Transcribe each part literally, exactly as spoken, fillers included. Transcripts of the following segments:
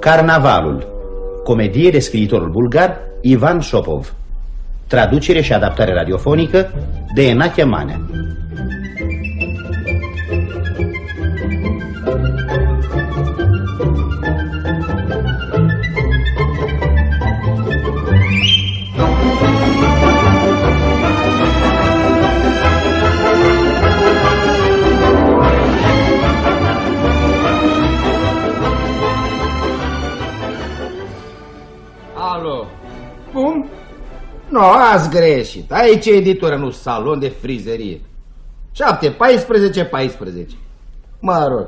Carnavalul, comedie de scriitorul bulgar Ivan Șopov. Traducere și adaptare radiofonică de Enache Manea. Alo. Cum? Nu, ați greșit. Aici e editură, nu salon de frizerie. șapte, paisprezece, paisprezece. Mă rog.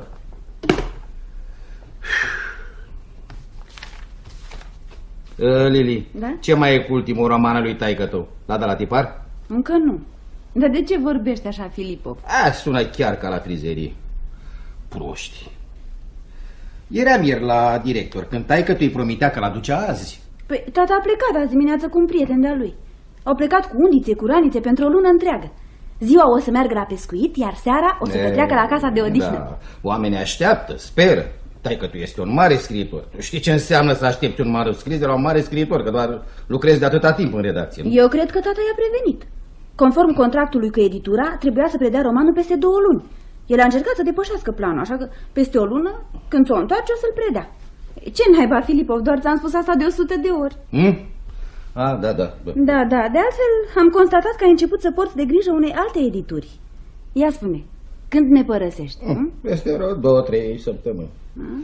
Uh, Lili, da? Ce mai e cu ultimul roman al lui taică-tău? L-a dat la tipar? Încă nu. Dar de ce vorbești așa, Filipov? A, sună chiar ca la frizerie. Proști. Eram ieri la director, când taică-tu îi promitea că l-aducea azi. Păi, tata a plecat azi dimineață cu un prieten de-a lui. Au plecat cu undițe, cu ranițe, pentru o lună întreagă. Ziua o să meargă la pescuit, iar seara o să petreacă la casa de odihnă. Da. Oamenii așteaptă, speră. Taică-tu este un mare scriitor. Tu știi ce înseamnă să aștepți un mare scris de la un mare scriitor, că doar lucrezi de atâta timp în redacție. Nu? Eu cred că tata i-a prevenit. Conform contractului cu editura, trebuia să predea romanul peste două luni. El a încercat să depășească planul, așa că peste o lună, când s-o întoarce, o să-l predea. Ce naiba, Filipov, doar ți-am spus asta de o sută de ori. Hmm? Ah, da, da, da. Da, da, de altfel am constatat că ai început să porți de grijă unei alte edituri. Ia spune, când ne părăsești? Hmm? Peste vreo două, trei săptămâni. Hmm?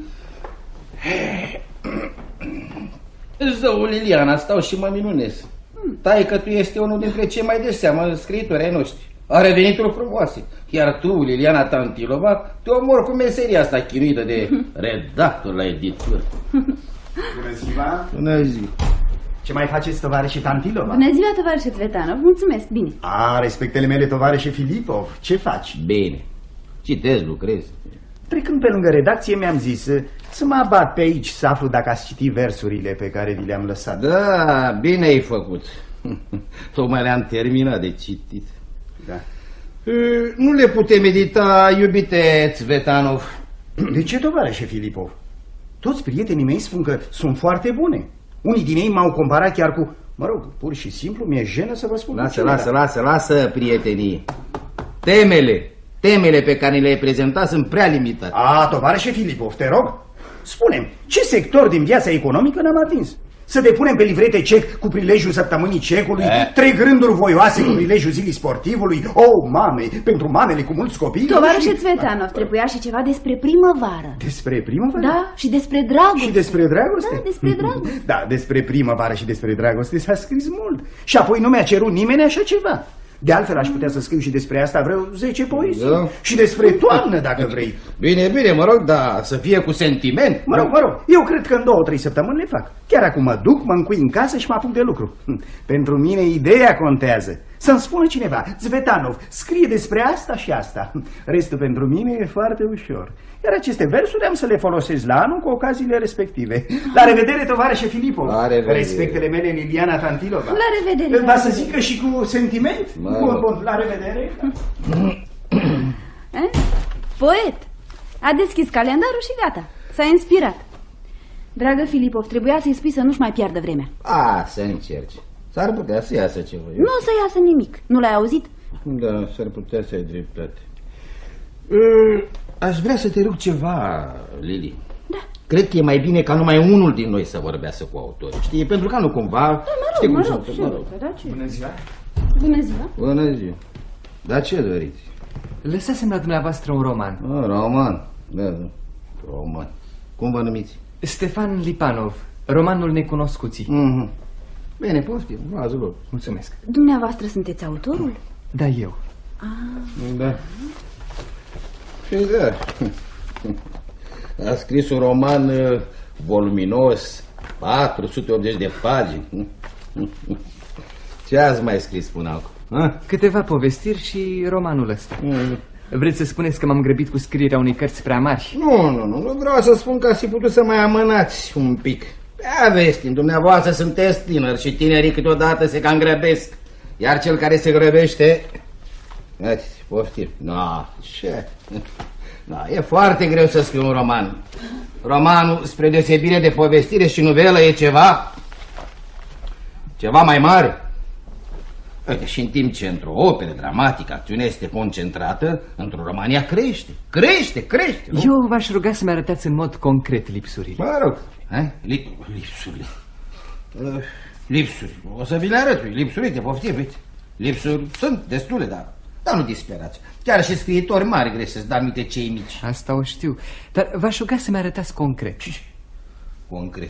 Zău, Liliana, stau și mă minunez. Hmm. Taică-tu este unul dintre cei mai de seamă scriitori ai noștri. Are venituri frumoase. Iar tu, Liliana Tantilova, te omori cu meseria asta chinuită de redactor la editură. Bună ziua! Bună ziua! Ce mai faceți, tovarășe Tantilova? Bună ziua, tovarășe Cvetanov, mulțumesc, bine. A, respectele mele, tovarășe Filipov, ce faci? Bine, citez, lucrez. Trecând pe lângă redacție mi-am zis să mă abat pe aici să aflu dacă ați citit versurile pe care vi le-am lăsat. Da, bine ai făcut. Tocmai le-am terminat de citit. Da. Nu le putem edita, iubite Cvetanov. De ce, tovarășe Filipov? Toți prietenii mei spun că sunt foarte bune. Unii din ei m-au comparat chiar cu... Mă rog, pur și simplu mi-e jenă să vă spun. Lasă, lasă, lasă, lasă, prietenii. Temele, temele pe care le-ai prezentat sunt prea limitate. A, tovarășe Filipov, te rog, spune-mi, ce sector din viața economică n-am atins? Să depunem pe livrete cec cu prilejul săptămânii cecului, e? trei rânduri voioase cu prilejul zilei sportivului, o, oh, mame, pentru mamele cu mulți copii. Tovarășe Cvetanov, trebuia și ceva despre primăvară. Despre primăvară? Da, și despre dragoste. Și despre dragoste? Da, despre dragoste. Da, despre primăvară și despre dragoste s-a scris mult. Și apoi nu mi-a cerut nimeni așa ceva. De altfel aș putea să scriu și despre asta vreo zece poezii. Da. Și despre toamnă, dacă vrei. Bine, bine, mă rog, dar să fie cu sentiment. Mă rog, mă rog, eu cred că în două, trei săptămâni le fac. Chiar acum mă duc, mă încui în casă și mă apuc de lucru. Pentru mine ideea contează. Să-mi spună cineva, Cvetanov, scrie despre asta și asta. Restul pentru mine e foarte ușor. Iar aceste versuri am să le folosesc la anul cu ocaziile respective. La revedere, tovarășe Filipov. La revedere. Respectele mele, Liliana Tantilova. La revedere. Va să zică și cu sentiment? Bun, bun, la revedere. Eh? Poet. A deschis calendarul și gata. S-a inspirat. Dragă Filipov, trebuia să-i spui să nu-și mai piardă vremea. A, să încerci. S-ar putea să iasă ceva. Nu o să iasă nimic. Nu l-ai auzit? Da, s-ar putea să ai dreptate. Aș vrea să te rog ceva, Lili. Da. Cred că e mai bine ca numai unul din noi să vorbească cu autorii. Știi, pentru că nu cumva... Da, mă rog, știi mă cum rog, sunt, mă mă rog. Da, ce? Bună ziua. Bună ziua. Bună ziua. Dar ce doriți? Lăsasem la dumneavoastră un roman. A, roman. Da, da. Roman. Cum vă numiți? Stefan Lipanov, romanul Necunoscuții. Mm-hmm. Bine, poftim, luați loc. Mulțumesc. Dumneavoastră sunteți autorul? Da, eu. Ah. Da. Și da. A scris un roman uh, voluminos, patru sute optzeci de pagini. Ce ați mai scris până acum? Câteva povestiri și romanul ăsta. Mm. Vreți să spuneți că m-am grăbit cu scrierea unei cărți prea mari? Nu, nu, nu, nu vreau să spun că ați fi putut să mai amânați un pic. Aveți timp, dumneavoastră sunteți tineri și tinerii câteodată se cam grăbesc. Iar cel care se grăbește... Poftim. No, ce? No, e foarte greu să scriu un roman. Romanul, spre deosebire de povestire și novelă, e ceva... ceva mai mare. Uite, și în timp ce într-o operă dramatică acțiunea este concentrată, într-o roman ea crește, crește, crește. Nu? Eu v-aș ruga să-mi arătați în mod concret lipsurile. Mă rog, Lip, lipsurile. Uh, lipsuri, o să vi le arăt, lipsuri, te poftim, uite. Lipsuri sunt destule, dar, dar nu disperați. Chiar și scriitori mari greșesc, dar uite cei mici. Asta o știu, dar v-aș ruga să-mi arătați concret. Concret.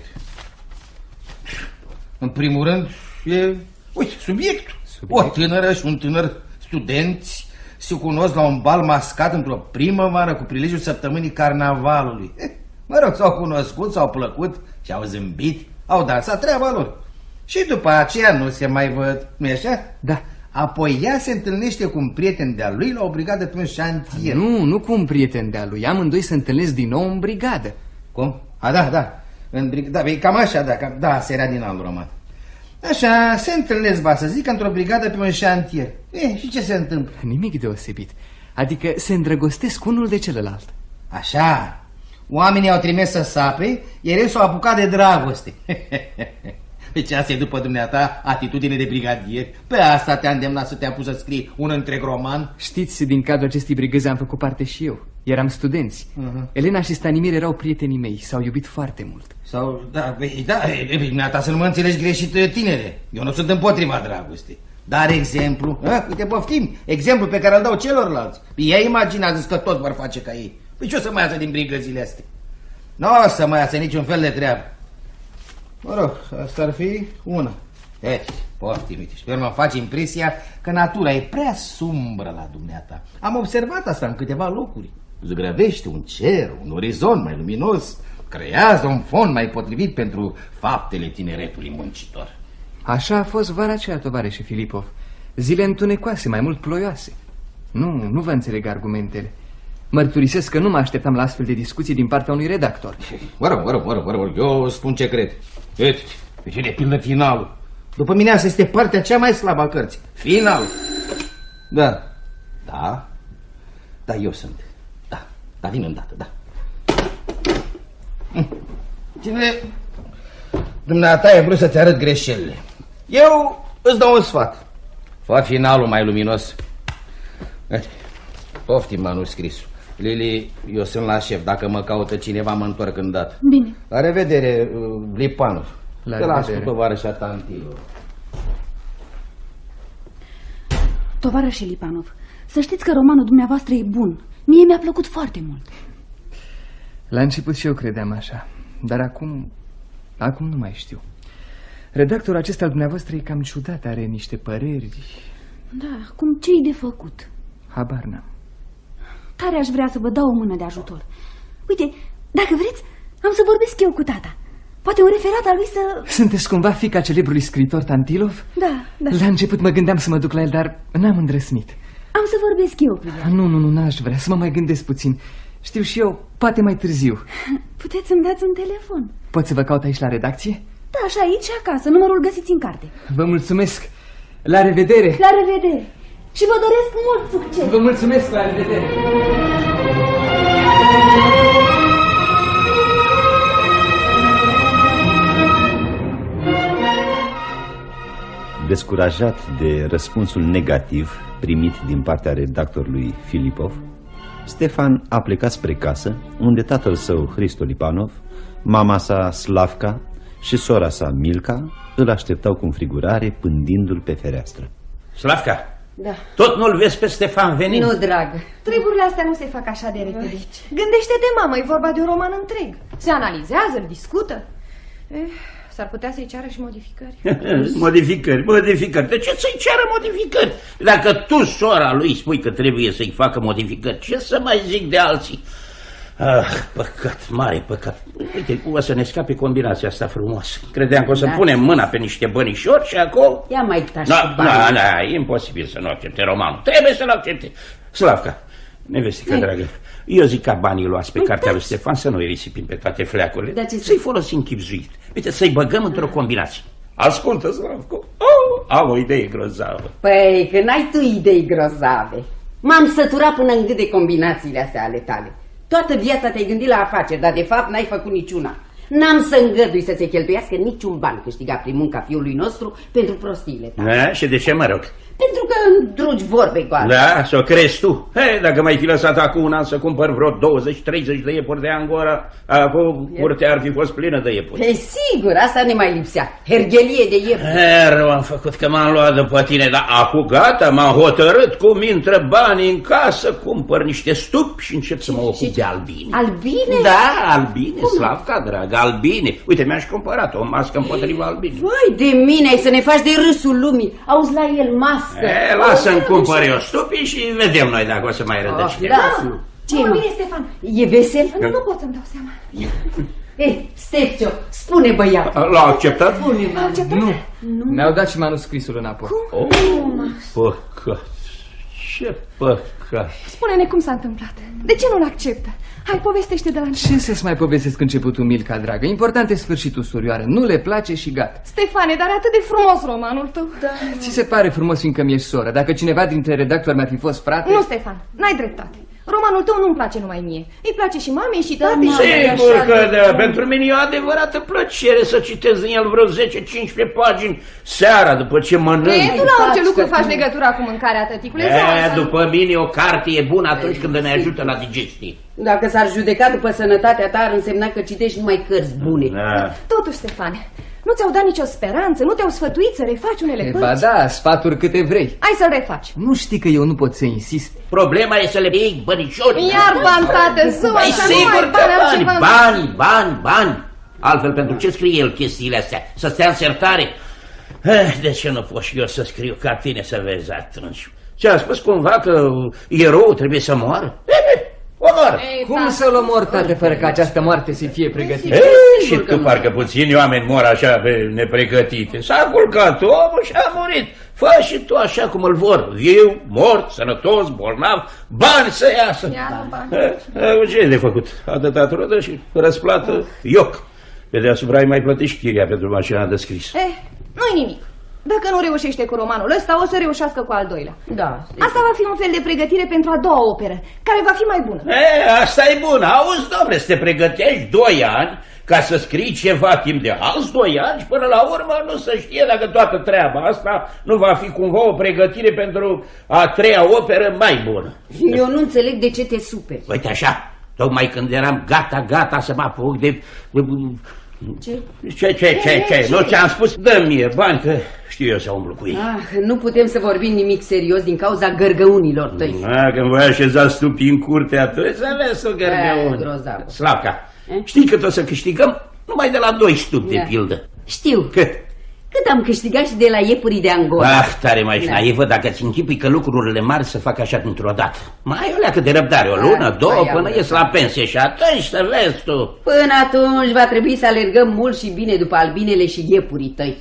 În primul rând, e, uite, subiectul. Subiect? O tânără și un tânăr studenți se cunosc la un bal mascat într-o primăvară cu prilejul săptămânii carnavalului. Eh, mă rog, s-au cunoscut, s-au plăcut și au zâmbit, au dansat treaba lor. Și după aceea nu se mai văd, nu-i așa? Da. Apoi ea se întâlnește cu un prieten de-a lui la o brigadă pe un șantier. Nu, nu cu un prieten de-a lui, amândoi se întâlnesc din nou în brigadă. Cum? A, da, da, în brig... da, e cam așa, da, cam... da, se era din alt roman. Așa, se întâlnesc, ba să zic, într-o brigadă pe un șantier. E, și ce se întâmplă? Nimic deosebit, adică se îndrăgostesc unul de celălalt. Așa, oamenii au trimis să sape, iar el s-au apucat de dragoste. Deci asta e, după dumneata, atitudine de brigadier. Pe asta te-a îndemnat să te apuci să scrii un întreg roman? Știți, din cadrul acestei brigăzi am făcut parte și eu. Eram studenți. uh-huh. Elena și Stanimir erau prietenii mei, s-au iubit foarte mult. Sau, da, da, e, dumneata, să nu mă înțelegi greșit, tinere. Eu nu sunt împotriva dragostei. Dar exemplu, a? Uite, poftim, exemplu pe care îl dau celorlalți. Ei imaginează că toți vor face ca ei. Păi ce o să mai iasă din brigăzile astea? Nu o să mai iasă niciun fel de treabă. Mă rog, asta ar fi una. Eh, poftim, uite, și pe urmă faci impresia că natura e prea sumbră la dumneata. Am observat asta în câteva locuri. Zugrăvește un cer, un orizont mai luminos, creează un fond mai potrivit pentru faptele tineretului muncitor. Așa a fost vara aceea, tovarășe Filipov. Zile întunecoase, mai mult ploioase. Nu, nu vă înțeleg argumentele. Mărturisesc că nu mă așteptam la astfel de discuții din partea unui redactor. Mă rog, mă rog, mă rog, mă rog, eu spun ce cred. Uite, uite de pildă finalul. După mine asta este partea cea mai slabă a cărții. Final. Da. Da. Da, eu sunt. Da. Da, vin îndată, da. Cine... Dumneata ai vrut să-ți arăt greșelile. Eu îți dau un sfat. Fă finalul mai luminos. Poftim manuscrisul. Lili, eu sunt la șef. Dacă mă caută cineva, mă întorc îndată. Bine. La revedere, Lipanov. La Te las revedere. cu tovarășa Tantilor. Tovarășe Lipanov, să știți că romanul dumneavoastră e bun. Mie mi-a plăcut foarte mult. La început și eu credeam așa, dar acum, acum nu mai știu. Redactorul acesta al dumneavoastră e cam ciudat, are niște păreri. Da, acum ce-i de făcut? Habar n-am. Tare aș vrea să vă dau o mână de ajutor. Uite, dacă vreți, am să vorbesc eu cu tata. Poate un referat al lui să... Sunteți cumva fiica celebrului scriitor Tantilov? Da, da. La început mă gândeam să mă duc la el, dar n-am îndrăznit. Am să vorbesc eu cu el. Nu, nu, nu, n-aș vrea, să mă mai gândesc puțin. Știu și eu, poate mai târziu. Puteți să-mi dați un telefon. Pot să vă caut aici la redacție? Da, așa, aici și acasă, numărul găsiți în carte. Vă mulțumesc. La revedere. La revedere. Și vă doresc mult succes. Vă mulțumesc, la revedere. Descurajat de răspunsul negativ primit din partea redactorului Filipov, Stefan a plecat spre casă, unde tatăl său, Hristo Lipanov, mama sa, Slavka, și sora sa, Milka, îl așteptau cu înfrigurare, pândindu-l pe fereastră. Slavka, Da. tot nu-l vezi pe Stefan venind? Nu, dragă. Treburile astea nu se fac așa de repede. Gândește-te, mamă, e vorba de un roman întreg. Se analizează, îl discută. Eh, s-ar putea să-i ceară și modificări. Modificări, modificări. De ce să-i ceară modificări? Dacă tu, sora lui, spui că trebuie să-i facă modificări, ce să mai zic de alții? Ah, păcat, mare păcat. Uite, o să ne scape combinația asta frumoasă. Credeam că o să Da. punem mâna pe niște bănișori și acolo... Ia mai tași Da, cu banii. da, da, e imposibil să nu accepte romanul. Trebuie să-l accepte. Slavka, nevestică dragă, eu zic ca banii luați pe cartea lui Stefan să nu-i risipim pe toate fleacurile. Dar ce să- Să-i folosim chipzuit. Uite, să-i băgăm într-o combinație. Ascultă, Slavko, oh, am o idee grozavă. Păi, că n-ai tu idei grozave. M-am săturat până în gât de combinațiile astea ale tale. Toată viața te-ai gândit la afaceri, dar de fapt n-ai făcut niciuna. N-am să îngădui să se cheltuiască niciun ban câștigat prin munca fiului nostru pentru prostiile tale. Da, și de ce mă rog? Pentru că îndrugi vorbe goale. Da, să o crezi tu. He, dacă m-ai fi lăsat acum un an să cumpăr vreo douăzeci treizeci de iepuri de Angora, acum curtea ar fi fost plină de iepuri. E sigur, asta ne mai lipsea. Hergelie de iepuri. E, rău am făcut că m-am luat după tine, dar acum gata, m-am hotărât cum intră banii în casă, cumpăr niște stupi și încep să mă ocup de albine. Albine? Da, albine, Slavca, dragă, albine. Uite, mi-aș cumpărat o mască împotriva albine. Vai de mine, ai să ne faci de râsul lumii. Auzi la el mască. E, lasă-mi cumpăr eu stupii și vedem noi dacă o să mai rădăcine. Oh, da. Ce mă bine, Stefan. E vesel? Nu, nu pot să-mi dau seama. Eh, Stefcio, spune băiat. L-a acceptat? Spune, A acceptat? Nu. Mi-au dat și manuscrisul înapoi. Oh, păcat. Ce păcat. Spune-ne cum s-a întâmplat. De ce nu-l acceptă? Hai, povestește de la început. Ce să-ți mai povestesc începutul, Milca, dragă? Important e sfârșitul, surioară. Nu le place și gata. Stefane, dar e atât de frumos romanul tău. Da. Ți se pare frumos fiindcă mi-ești soră? Dacă cineva dintre redactori mi-ar fi fost frate... Nu, Stefan, n-ai dreptate. Romanul tău nu-mi place numai mie. Îi place și mamei și tatei. Da, sigur că da. Pentru mine e o adevărată plăcere să citesc din el vreo zece cincisprezece pagini seara după ce mănânc. E, tu la orice lucru faci legătura cu mâncarea, tăticule. E, după mine o carte e bună atunci când ne ajută la digestie. Dacă s-ar judeca după sănătatea ta, ar însemna că citești numai cărți bune. Da. Totuși, Stefane, nu ți-au dat nicio speranță, nu te-au sfătuit să refaci unele părți? Ba da, sfaturi câte vrei. Hai să-l refaci. Nu știi că eu nu pot să insist? Problema e să le iei bănișori. Iar bani, tată, zău, Păi așa nu sigur ai că bani, bani, altceva. bani, bani, bani. Altfel, pentru ce scrie el chestiile astea? Să stea în sertare? Eh, de ce nu pot și eu să scriu ca tine să vezi atunci? Ți-a spus cumva că eroul trebuie să moară? Omor! Cum să-l omor, tată, fără ca această moarte să fie pregătită? Ei, și tu parcă puțini oameni mor așa pe nepregătite. S-a culcat omul și a murit. Fă și tu așa cum îl vor. Viu, mort, sănătos, bolnav, bani să iasă. Ia, bani. E, ce e de făcut? A dat rodă și răsplată ioc. Pe deasupra ai mai plătit și chiria pentru mașina de scris. Eh, nu-i nimic. Dacă nu reușește cu romanul ăsta, o să reușească cu al doilea. Da. Asta va fi un fel de pregătire pentru a doua operă, care va fi mai bună. E, asta e bună. Auzi, domnule, să te pregătești doi ani ca să scrii ceva timp de alți doi ani și până la urmă nu se știe dacă toată treaba asta nu va fi cumva o pregătire pentru a treia operă mai bună. Eu nu înțeleg de ce te superi. Uite așa, tocmai când eram gata, gata să mă apuc de... Ce? Ce, ce, ce, ce? Nu ți-am spus? Dă-mi mie bani, că știu eu să umblu cu ei. Ah, nu putem să vorbim nimic serios din cauza gărgăunilor tăi. Ah, când voi așeza stupii în curtea tăi, să vezi o gărgăuni. Grozavă. Slavca, Eh? știi că o să câștigăm numai de la doi stupi, Da. de pildă. Știu. Cât? Cât am câștigat și de la iepurii de Angora. Ah, tare mai naivă, dacă ți închipui că lucrurile mari să facă așa dintr-o dată. Mai ai o leacă de răbdare, o lună, Ah, două, mai am până ies la pensie și atunci să vezi tu. Până atunci va trebui să alergăm mult și bine după albinele și iepurii tăi.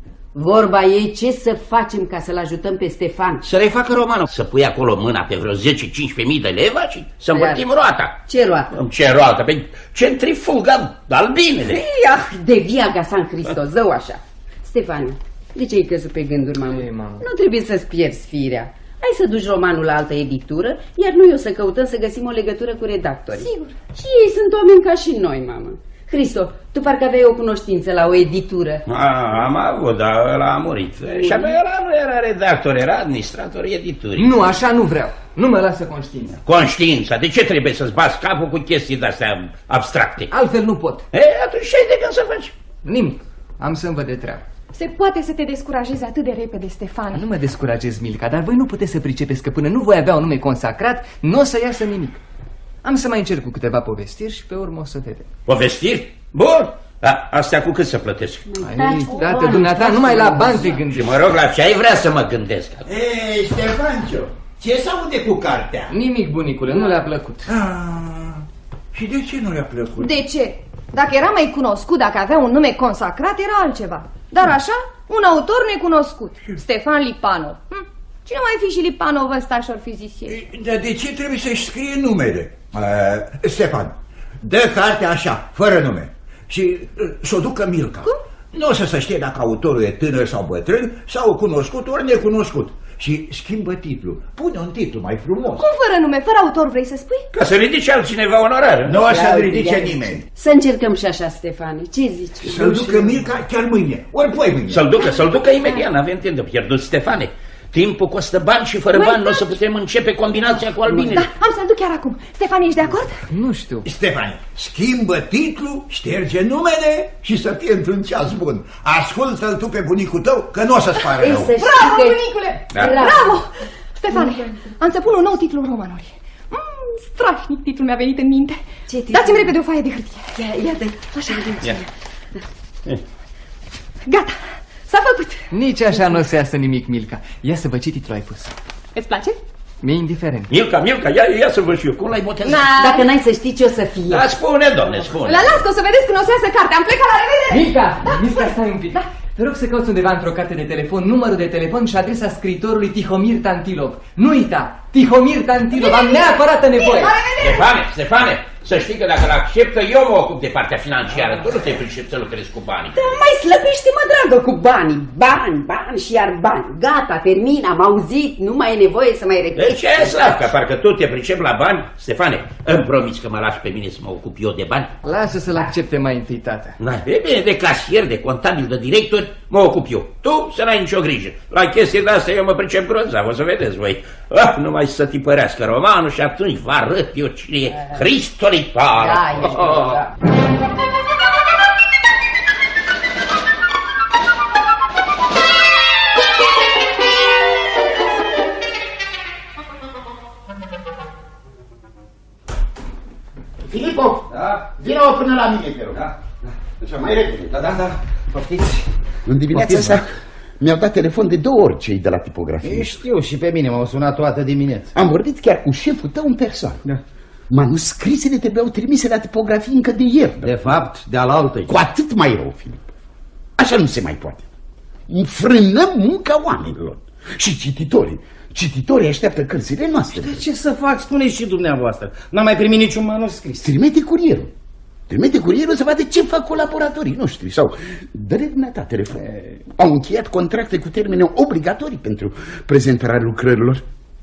Vorba e ce să facem ca să-l ajutăm pe Stefan. Să refacă romanul, să pui acolo mâna pe vreo zece cincisprezece mii de leva și să învârtim roata. Ce roată? Ce roată? Pe centrifuga albinele. Ah, de viaga San Hristos, zău așa. Stefan, de ce ai căzut pe gânduri, mamă? Ei, mamă. Nu trebuie să-ți pierzi firea. Hai să duci romanul la altă editură, iar noi o să căutăm să găsim o legătură cu redactorii. Sigur. Și ei sunt oameni ca și noi, mamă. Hristo, tu parcă aveai o cunoștință la o editură. A, am avut, dar ăla a murit. Și abia ăla nu era redactor, era administrator editurii. Nu, așa nu vreau. Nu mă lasă conștiința. Conștiința, de ce trebuie să-ți bați capul cu chestii de-astea abstracte? Altfel nu pot. E, atunci ce ai de gând să faci? Nimic. Am să-mi văd de treabă. Se poate să te descurajezi atât de repede, Stefane. Nu mă descurajez, Milca, dar voi nu puteți să pricepeți că până nu voi avea un nume consacrat, nu o să iasă nimic. Am să mai încerc cu câteva povestiri și pe urmă o să vedem. Povestiri? Bun! A, astea cu cât să plătesc? Ai, tată, dumneata, numai la bani te Și gândești. mă rog, la ce ai vrea să mă gândesc? Ei, Ștefancio, ce s-aude cu cartea? Nimic, bunicule, nu le-a plăcut. Ah, și de ce nu le-a plăcut? De ce? Dacă era mai cunoscut, dacă avea un nume consacrat, era altceva. Dar așa, un autor necunoscut. Stefan Lipanov. Hm? Cine mai fi și Lipanov ăsta și-or fi zis ei? Dar de ce trebuie să-și scrie numele? Uh, Stefan, dă cartea așa, fără nume. Și uh, să o ducă Milca. Cum? Nu o să se știe dacă autorul e tânăr sau bătrân, sau cunoscut ori necunoscut. și schimbă titlul. Pune un titlu mai frumos. Cum fără nume, fără autor vrei să spui? Ca să ridice altcineva onorare. Nu o să ridice nimeni. Să încercăm și așa, Stefane. Ce zici? Să-l ducă Milca chiar mâine, ori poi mâine. Să-l ducă, să-l ducă imediat, n-avem timp de pierdut, Stefane. Timpul costă bani și fără bani nu o să putem începe combinația cu albinele. Da, am să-l duc chiar acum. Stefane, ești de acord? Nu știu. Stefane, schimbă titlul, șterge numele și să fie într-un ceas bun. Ascultă-l tu pe bunicul tău, că nu o să-ți pare rău. Bravo, bunicule! Da. Bravo! Stefane, am să pun un nou titlu romanului. Mm, strașnic titlul mi-a venit în minte. Dați-mi repede o foaie de hârtie. Ia, iată. Așa. Ia. Gata. S-a făcut. Nici așa nu o să iasă nimic, Milca. Ia să vă ce titlu ai pus. Îți place? Mi-e indiferent. Milca, Milca, ia, ia să văd și eu. Cum l-ai botezat? Dacă n-ai să știi ce o să fie. Da, spune, domne, spune. La las, că o să vedeți când o să iasă cartea. Am plecat, la revedere! Milca, Milca, stai un pic. Da. Te rog să cauți undeva într-o carte de telefon numărul de telefon și adresa scriitorului Tihomir Tantilov. Nu uita, Tihomir Tantilov, am neapărat nevoie. Stefane, Stefane, să știi că dacă l-acceptă, eu mă ocup de partea financiară. Tu nu te pricepi să lucrezi cu banii. Da, mai slăbește-mă, dragă, cu banii. Bani, bani și iar bani. Gata, termin, am auzit, nu mai e nevoie să mai repet. De ce, Slavka, parcă tu te pricepi la bani? Stefane, îmi promiți că mă lași pe mine să mă ocup eu de bani? Lasă să-l accepte mai întâi, tată. Da, e bine, de casier, de contabil, de director, mă ocup eu. Tu să n-ai nicio grijă. La chestii de astea eu mă pricep grozav, o să vedeți voi. Ah, numai să tipărească romanul și atunci vă arăt eu cine e Cristolipan. Da, ești bine, da. Filipov, Da? vină-o până la mine, te rog. Da, da. Așa, mai repede. Da, da, da. Poftiți. În dimineața asta mi-au dat telefon de două ori cei de la tipografie. Eu știu, și pe mine m-au sunat toată dimineața. Am vorbit chiar cu șeful tău în persoană. Da. Manuscrisele trebuiau trimise la tipografie încă de ieri. De fapt, de alaltă. Cu atât mai rău, Filip. Așa nu se mai poate. Frânăm munca oamenilor. Și cititorii. Cititorii așteaptă cărțile noastre. De ce să fac? Spuneți și dumneavoastră. N-am mai primit niciun manuscris. Trimite curierul. Trimite curierul să vadă ce fac colaboratorii noștri. Sau dă-le dumneata telefon. E... Au încheiat contracte cu termene obligatorii pentru prezentarea lucrărilor.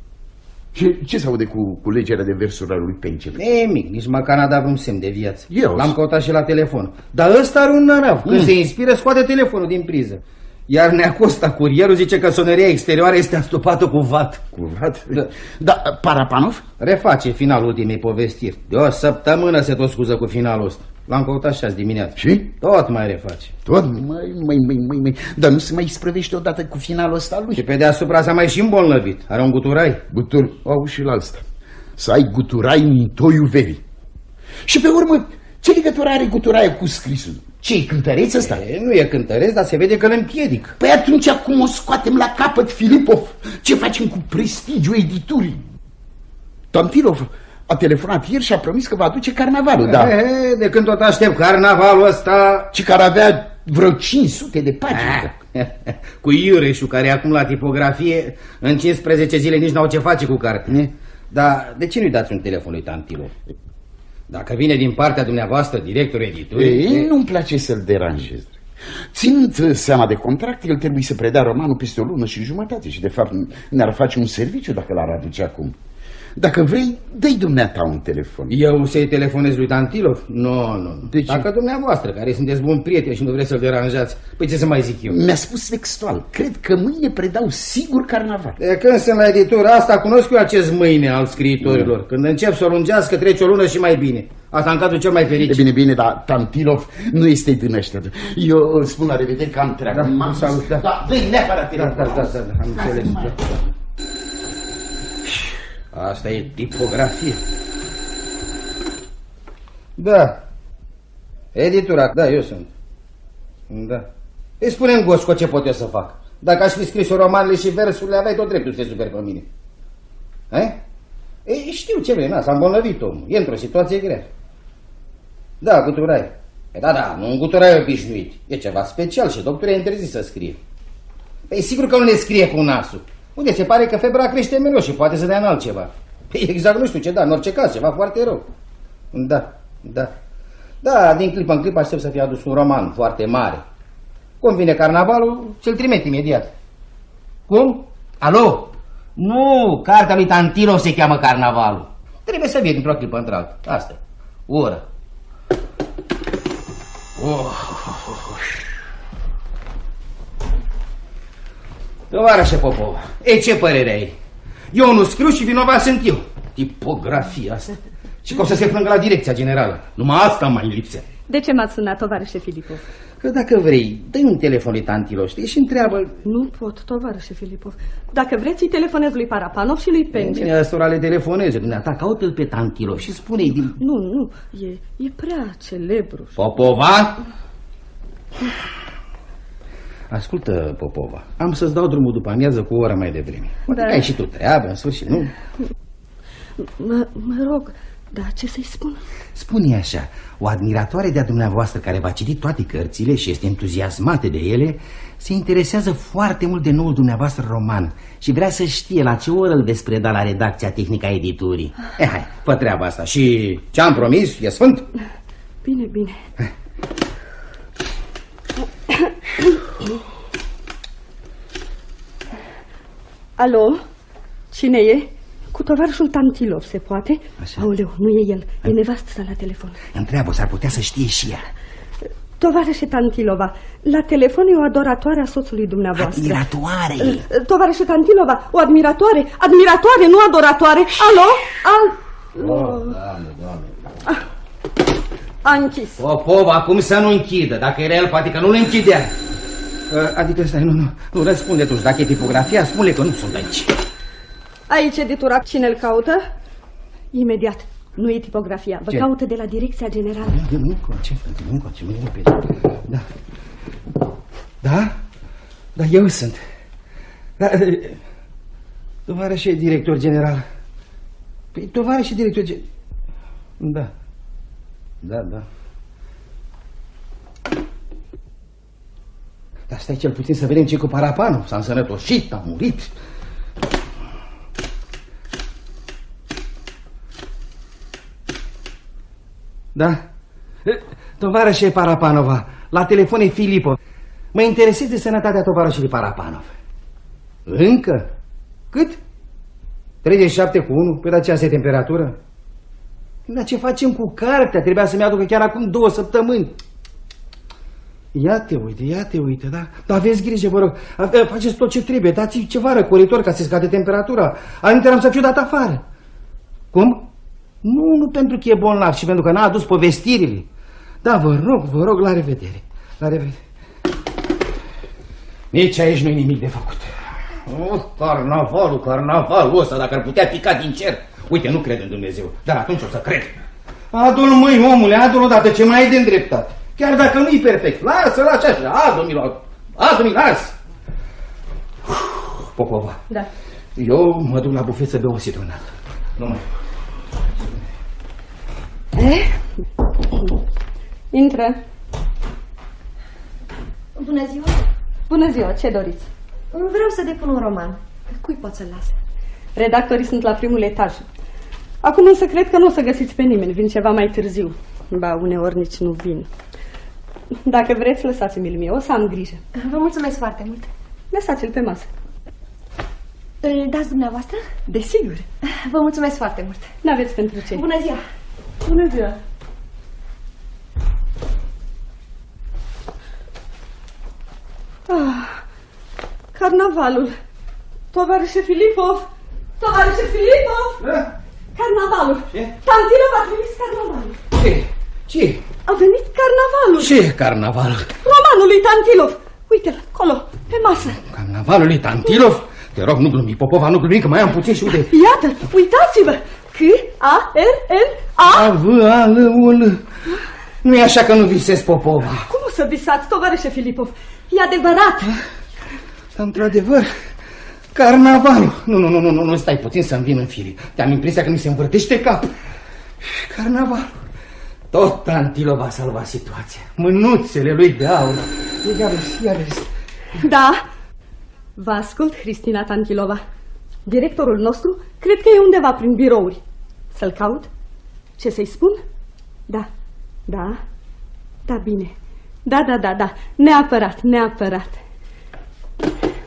Și ce se aude cu culegerea de versuri ale lui Pencef? Nimic, nici măcar n-a dat vreun semn de viață. Eu L-am căutat și la telefon. Dar ăsta are un narav. Când mm. se inspiră, scoate telefonul din priză. Iar Neacosta, curierul, zice că soneria exterioară este astupată cu vat. Cu vat? Da. Da, Parapanov? Reface finalul ultimei povestiri. De o săptămână se tot scuză cu finalul ăsta. L-am căutat și azi dimineața. Și? Tot mai reface. Tot? Mai, mai, mai, mai, mai. Dar nu se mai isprăvește odată cu finalul ăsta lui? Și pe deasupra s-a mai și îmbolnăvit. Are un guturai. Gutur... Au și la asta. Să ai guturai în toiul verii. Și pe urmă, ce legătură are guturaiul cu scrisul? Ce-i cântăreț ăsta? E, nu e cântăreț, dar se vede că îl împiedic. Păi atunci cum o scoatem la capăt, Filipov? Ce facem cu prestigiul editurii? Tantilov a telefonat ieri și a promis că va aduce carnavalul, da. E, de când tot aștept carnavalul ăsta... Și care avea vreo cinci sute de pagini. Cu Iureșul, care e acum la tipografie, în cincisprezece zile nici n-au ce face cu carte. Dar de ce nu-i dați un telefon lui Tantilov? Dacă vine din partea dumneavoastră, directorul editurii... Ei, nu-mi place să-l deranjez. Ținând seama de contract, el trebuie să predea romanul peste o lună și jumătate și, de fapt, ne-ar face un serviciu dacă l-ar aduce acum. Dacă vrei, dă-i dumneata un telefon. Eu să-i telefonez lui Tantilov? Nu, nu. De ce? Dacă dumneavoastră, care sunteți buni prieteni și nu vreți să-l deranjați, păi ce să mai zic eu? Mi-a spus textual, cred că mâine predau sigur carnaval. De când sunt la editura asta, cunosc eu acest mâine al scriitorilor. Mm. Când încep să o lungească, trece o lună și mai bine. Asta în cazul cel mai fericit. E bine, bine, dar Tantilov nu este din ăștia. Eu îl spun la revedere că am treabă. Da, salut, da. Da, dă-i neapărat telefon. Da, da, da, da, am înțeles. Asta e tipografie. Da. Editura, da, eu sunt. Da. Îi spune-mi, Gosco, ce pot eu să fac. Dacă aș fi scris romanele și versurile, aveai tot dreptul să te superi pe mine. Eh? Ei, știu ce vrei, na, s-a îmbolnăvit omul. E într-o situație grea. Da, guturai. E, da, da, nu un guturai obișnuit. E ceva special și doctorul e interzis să scrie. Păi sigur că nu ne scrie cu nasul. Unde se pare că febra crește mereu și poate să dea în altceva. Păi exact nu știu ce, da, în orice caz, ceva foarte rău. Da, da. Da, din clipă în clipă aștept să fie adus un roman foarte mare. Cum vine carnavalul, ți-l trimit imediat. Cum? Alo? Nu, cartea lui Tantilo se cheamă Carnavalul. Trebuie să vii dintr-o clipă într-alta. Asta e. O oră. Oh. Tovarășe Popova, e, ce părere ai? Eu nu scriu și vinovat sunt eu. Tipografia asta. Și că o să se plângă la direcția generală. Numai asta mai lipsea. De ce m-ați sunat, tovarășe Filipov? Că dacă vrei, dă-i un telefon lui Tantilo, știi, și întreabă... Nu pot, tovarășe Filipov. Dacă vreți, îi telefonez lui Parapanov și lui Penge. Bine, ăstora le telefoneze, dumneata, caută-l pe Tantilo și spune-i din... Nu, nu, e, e prea celebru. Popova? Ascultă, Popova, am să-ți dau drumul după amiază cu o oră mai devreme. Poate Da. că ai și tu treabă, în sfârșit, nu? Mă, mă rog, dar ce să-i spun? Spune așa, o admiratoare de-a dumneavoastră care va citi toate cărțile și este entuziasmată de ele, se interesează foarte mult de noul dumneavoastră roman și vrea să știe la ce oră îl veți preda la redacția tehnică a editurii. Eh, hai, fă treaba asta și ce-am promis e sfânt. Bine, bine. Alo? Cine e? Cu tovarășul Tantilov, se poate? Așa. Aoleu, nu e el, e nevastă sa la telefon. Întreabă, s-ar putea să știe și ea. Tovarășe Tantilova, la telefon e o adoratoare a soțului dumneavoastră. Admiratoare! Tovarășe Tantilova, o admiratoare, admiratoare, nu adoratoare. Alo? Al... Oh, doamne, doamne. A închis. Popova, acum să nu închidă. Dacă era el, poate că nu-l închidea. Adică, stai, nu, nu, nu, răspunde tu. Dacă e tipografia, spune că nu sunt aici. Aici editura, cine îl caută? Imediat. Nu e tipografia, vă Ce? caută de la direcția generală. Nu, nu, încoace, nu, încoace, nu, repede. Da. Da? Da, eu sunt. Da, tovarășe director general. Păi, tovarășe director general. Da. Da, da. Dar stai cel puțin să vedem ce cu Parapanov. S-a însănătoșit, a murit. Da? Tovarășe Parapanova, la telefon e Filipov. Mă interesez de sănătatea tovarășului Parapanov. Încă? Cât? treizeci și șapte cu unu? Pe la ce asta e temperatură? Dar ce facem cu cartea? Trebuia să-mi aducă chiar acum două săptămâni. Ia te uite, ia te uite, da? Dar aveți grijă, vă rog. Faceți tot ce trebuie. Dați ceva răcoritor ca să scade temperatura. Altfel am să fiu dat afară. Cum? Nu, nu pentru că e bolnav, ci pentru că n-a adus povestirile. Da, vă rog, vă rog, la revedere. La revedere. Nici aici nu-i nimic de făcut. Oh, carnavalul, carnavalul ăsta, dacă ar putea pica din cer. Uite, nu cred în Dumnezeu, dar atunci o să cred. Adu-l, măi, omule, adu-l odată, ce mai ai de îndreptat. Chiar dacă nu-i perfect, lasă-l așa, așa, adu-mi-l, adu-mi, las. Popova. Da. Eu mă duc la bufet să beau o citronată. Nu mai... Eh? Intră. Bună ziua! Bună ziua, ce doriți? Vreau să depun un roman. Cui pot să-l las? Redactorii sunt la primul etaj. Acum însă cred că nu o să găsiți pe nimeni, vin ceva mai târziu. Ba, uneori nici nu vin. Dacă vreți, lăsați-mi-l mie, o să am grijă. Vă mulțumesc foarte mult. Lăsați-l pe masă. Îl dați dumneavoastră? Desigur. Vă mulțumesc foarte mult. N-aveți pentru ce. Bună ziua! Bună ziua! Ah, carnavalul. Tovarășe Filipov! Tovarășe Filipov! Da? Carnavalul! Ce? Tantilov a trimis carnavalul. Ce? Ce? A venit carnavalul. Ce carnaval? Romanul lui Tantilov. Uite-l, acolo, pe masă. Carnavalul lui Tantilov? Te rog, nu glumi, Popova, nu glumi, că mai am puțin și uite... Iată, uitați-vă! C A R N A A V A L U L. Nu e așa că nu visezi, Popova. Cum o să visați, tovarășe Filipov? E adevărat. Într-adevăr, carnavalul. Nu, nu, nu, nu, nu, nu, stai puțin să-mi vin în fire. Te-am impresia că mi se învârtește cap. Carnavalul. Tot Tantilov a salvat situația. Mânuțele lui de aur. Ia vezi, ia vezi. Da. Vă ascult, Hristina Tantilova. Directorul nostru cred că e undeva prin birouri. Să-l caut? Ce să-i spun? Da, da, da, bine. Da, da, da, da, neapărat, neapărat.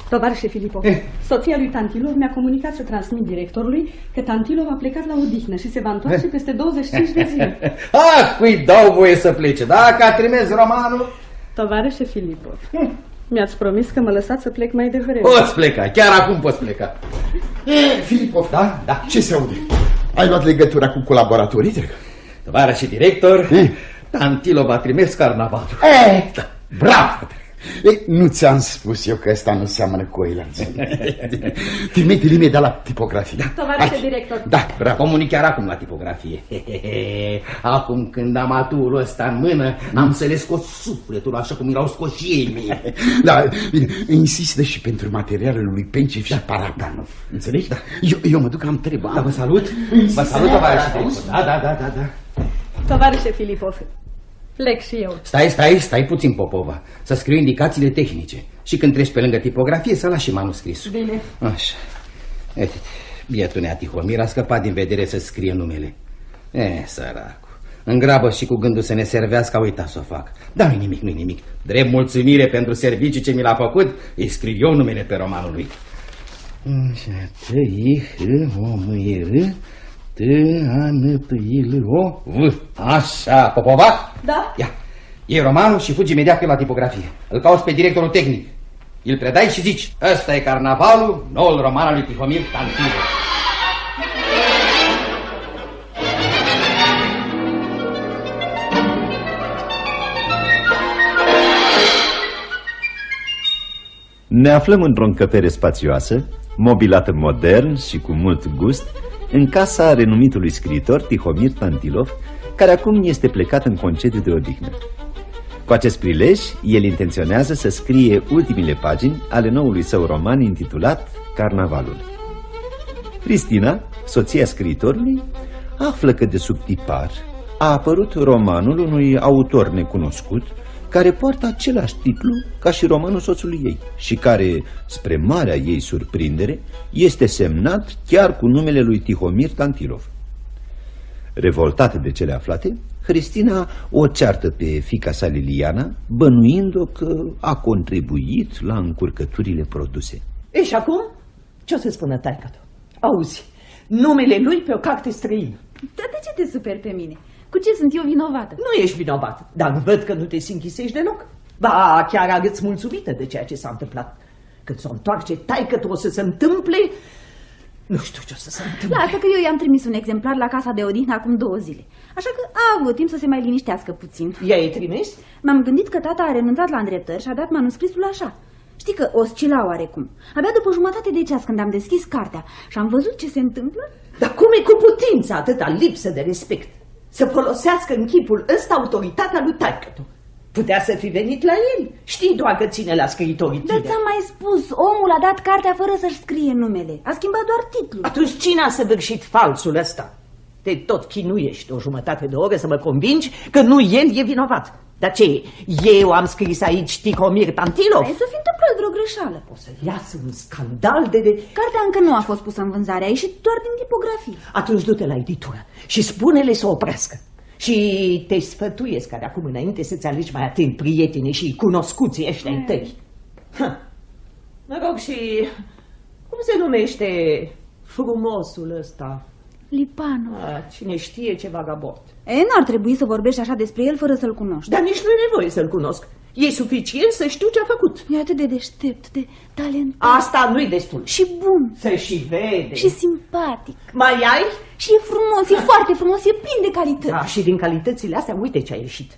Tovarășe Filipov, soția lui Tantilov mi-a comunicat să transmit directorului că Tantilov a plecat la odihnă și se va întoarce peste douăzeci și cinci de zile. Ah, cui dau voie să plece? Dacă a trimis romanul... Tovarășe Filipov, mi-ați promis că mă lăsați să plec mai devreme. Poți pleca, chiar acum poți pleca. E, Filipov, Da? Da. ce se aude? Ai luat legătura cu colaboratorii? Tovarășe director, Tantilov a trimis carnavalul. E, Da. bravo! Ei, nu ți-am spus eu că ăsta nu seamănă cu oilalți. Trimite-l imediat la tipografie. Tovarășe director. Da, bravo. Comunic chiar acum la tipografie. Acum când am aturul ăsta în mână, am să le scot sufletul așa cum l-au scos și ei mie. Da, bine, insistă și pentru materialul lui Pencif și Parapanov. Înțelegi? Da. Eu, eu mă duc, am treaba. Da, vă salut. Vă salut, tovarășe director. Da, da, da, da, da. Tovarășe Filipov, plec și eu. Stai, stai, stai puțin, Popova. Să scriu indicațiile tehnice. Și când treci pe lângă tipografie, să lași manuscrisul. Bine. Așa. Uite, bietul nea Tihomir a scăpat din vedere să scrie numele. E, săracul. În grabă și cu gândul să ne servească, a uitat să o fac. Dar nu-i nimic, nu-i nimic. Drept mulțumire pentru serviciul ce mi l-a făcut, îi scriu eu numele pe romanul lui. Așa, T-I-H-O-M-I-R T-A-N-T-I-L-O-V. Așa, Popova? Da? Ia, iei romanul și fugi imediat la tipografie. Îl cauți pe directorul tehnic. Îl predai și zici: ăsta e carnavalul, noul roman al lui Tihomir Tantilov. Ne aflăm într-o încăpere spațioasă, mobilată modern și cu mult gust, în casa renumitului scriitor Tihomir Tantilov, care acum este plecat în concediu de odihnă. Cu acest prilej, el intenționează să scrie ultimile pagini ale noului său roman intitulat Carnavalul. Cristina, soția scriitorului, află că de sub tipar a apărut romanul unui autor necunoscut, care poartă același titlu ca și romanul soțului ei și care, spre marea ei surprindere, este semnat chiar cu numele lui Tihomir Tantilov. Revoltată de cele aflate, Cristina o ceartă pe fiica sa Liliana, bănuind-o că a contribuit la încurcăturile produse. E, și acum? Ce o să spună taică-tu? Auzi, numele lui pe o carte străină. Dar de ce te superi pe mine? Cu ce sunt eu vinovată? Nu ești vinovat, dar văd că nu te sinchisești deloc. Ba, chiar arăți mulțumită de ceea ce s-a întâmplat. Când s-o întoarce taică-tu, o să se întâmple... Nu știu ce o să se întâmple. Lasă că eu i-am trimis un exemplar la casa de odihnă acum două zile. Așa că a avut timp să se mai liniștească puțin. I-ai trimis? M-am gândit că tata a renunțat la îndreptări și a dat manuscrisul așa. Știi că oscila oarecum. Abia după jumătate de ceas când am deschis cartea și am văzut ce se întâmplă... Dar cum e cu putință atâta lipsă de respect? Să folosească în chipul ăsta autoritatea lui taică-tu. Putea să fi venit la el. Știi doar că ține la scriitorii tine. Dar ți-am mai spus, omul a dat cartea fără să-și scrie numele. A schimbat doar titlul. Atunci cine a săvârșit falsul ăsta? Te tot chinuiești o jumătate de oră să mă convingi că nu el e vinovat. Dar ce? Eu am scris aici Tihomir Tantilov? Păi, să fi întâmplat vreo greșeală. O să iasă un scandal de... de... Cartea încă nu a fost pusă în vânzare, a ieșit doar din tipografie. Atunci du-te la editură și spune-le să oprească. Și te sfătuiesc ca de acum înainte să-ți alegi mai atent prietenii și cunoscuții ăștia ai tăi. Mă rog, și cum se numește frumosul ăsta? Lipano. A, cine știe ce vagabond. E, n-ar trebui să vorbești așa despre el fără să-l cunoști. Dar nici nu e nevoie să-l cunosc. E suficient să știu ce a făcut. E atât de deștept, de talentat. Asta nu-i destul. Și bun. Se și vede. Și simpatic. Mai ai? Și e frumos, e foarte frumos, e plin de calități. Da, și din calitățile astea, uite ce a ieșit.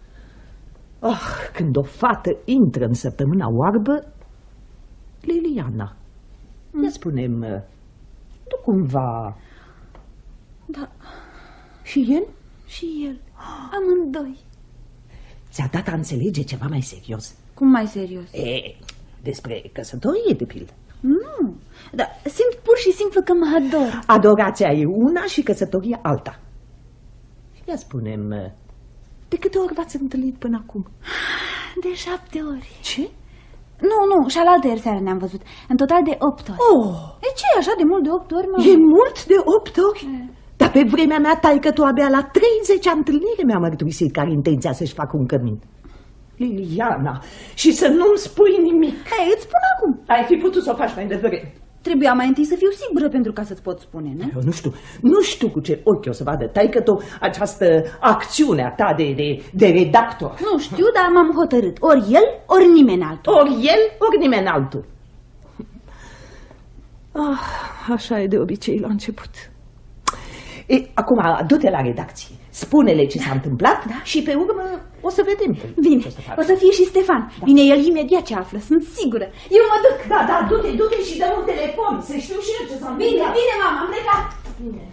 Oh, când o fată intră în săptămâna oarbă, Liliana, mm. ne spunem, tu cumva... Da. Și el? Și el. Amândoi. Ți-a dat a înțelege ceva mai serios. Cum mai serios? E, despre căsătorie, de pildă. Nu, dar simt pur și simplu că mă ador. Adorația e una și căsătoria alta. Ia spune-mi, de câte ori v-ați întâlnit până acum? De șapte ori. Ce? Nu, nu, și alaltă ieri seară ne-am văzut. În total de opt ori. Oh! E ce, așa de mult de opt ori, mă? E mult de opt ori? E. Dar pe vremea mea, taică-tu abia la treizecea întâlnire mi-a mărturisit că are intenția să-și facă un cămin. Liliana, și să nu-mi spui nimic. Hei, îți spun acum. Ai fi putut să o faci mai devreme. Trebuia mai întâi să fiu sigură pentru ca să-ți pot spune, nu? Eu nu știu, nu știu cu ce ochi o să vadă taică-tu această acțiune a ta de, de, de redactor. Nu știu, dar m-am hotărât. Ori el, ori nimeni altul. Ori el, ori nimeni altul. Ah, așa e de obicei la început. E, acum, du-te la redacție, spune-le ce s-a întâmplat, da, și pe urmă o să vedem. Bine, o să fie și Stefan. Da. Vine el imediat ce află, sunt sigură. Eu mă duc. Da, da, du-te, du-te și dă un telefon, să știu și eu ce s-a întâmplat. Bine, bine, mama, am plecat. Bine.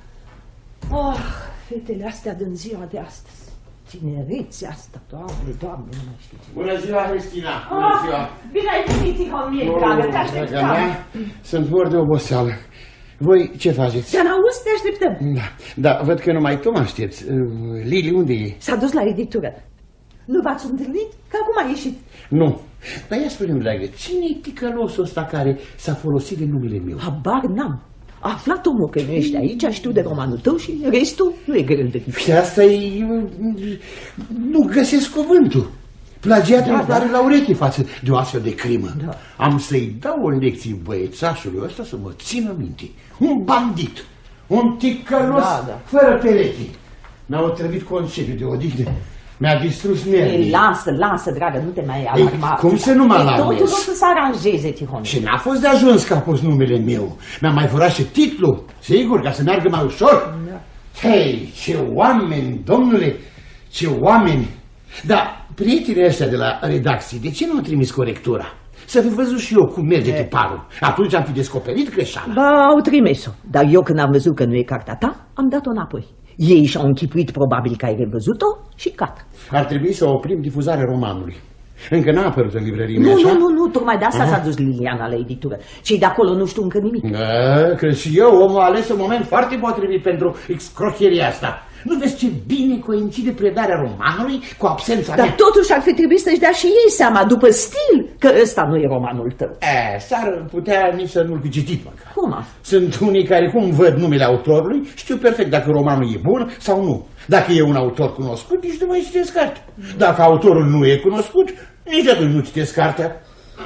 Oh, fetele astea din ziua de astăzi. Tinerețea asta, Doamne, Doamne, nu mai știu ce. Bună ziua, Cristina! Bună oh, ziua! Bine ai venit, Tihon, mie, dragă, te așteptam. Sunt mor de oboseală. Voi ce faceți? Te-am auzit, te așteptăm. Da, da, văd că numai tu mă aștepți. Lili, unde e? S-a dus la editură. Nu v-ați întâlnit? Că acum a ieșit. Nu. Dar ia spune-mi, dragă, cine-i ticălosul ăsta care s-a folosit de numele meu? Habar n-am. A aflat omul că nu ești aici, știu de romanul tău și restul nu e greu de ghicit. Și asta e... nu găsesc cuvântul. Plagiatul da, da. La ureche față de o astfel de crimă. Da. Am să-i dau o lecție băiețașului ăsta să mă țină minte. Un bandit, un ticălos da, da. fără pereche. Mi-a otrăvit concediu de odihnă. Mi-a distrus nervii. Lasă, lasă, dragă, nu te mai alarma. Cum să nu mă alarmez? Totul o să se aranjeze, Tihon. Și n-a fost de ajuns că a pus numele meu. Mi-a mai furat și titlul, sigur, ca să meargă mai ușor. Da. Hei, ce oameni, domnule, ce oameni. Dar prietenii ăștia de la redacție, de ce nu au trimis corectura? Să fi văzut și eu cum merge tiparul. Atunci am fi descoperit greșeala. Ba, au trimis-o. Dar eu când am văzut că nu e cartea ta, am dat-o înapoi. Ei și-au închipuit probabil că ai revăzut-o și gata. Ar trebui să oprim difuzarea romanului. Încă n-a apărut în librărie, nu, așa? Nu, nu, nu, tocmai de asta s-a dus Liliana la editură. Cei de acolo nu știu încă nimic. Da, cred și eu, omul a ales un moment foarte potrivit pentru excrocheria asta. Nu vezi ce bine coincide predarea romanului cu absența Dar mea? totuși ar fi trebuit să-și dea și ei seama, după stil, că ăsta nu e romanul tău. E, s-ar putea nici să nu-l fi citit măcar. Cum asta? Sunt unii care, cum văd numele autorului, știu perfect dacă romanul e bun sau nu. Dacă e un autor cunoscut, nici nu mai citesc cartea. Dacă autorul nu e cunoscut, nici atunci nu citesc cartea.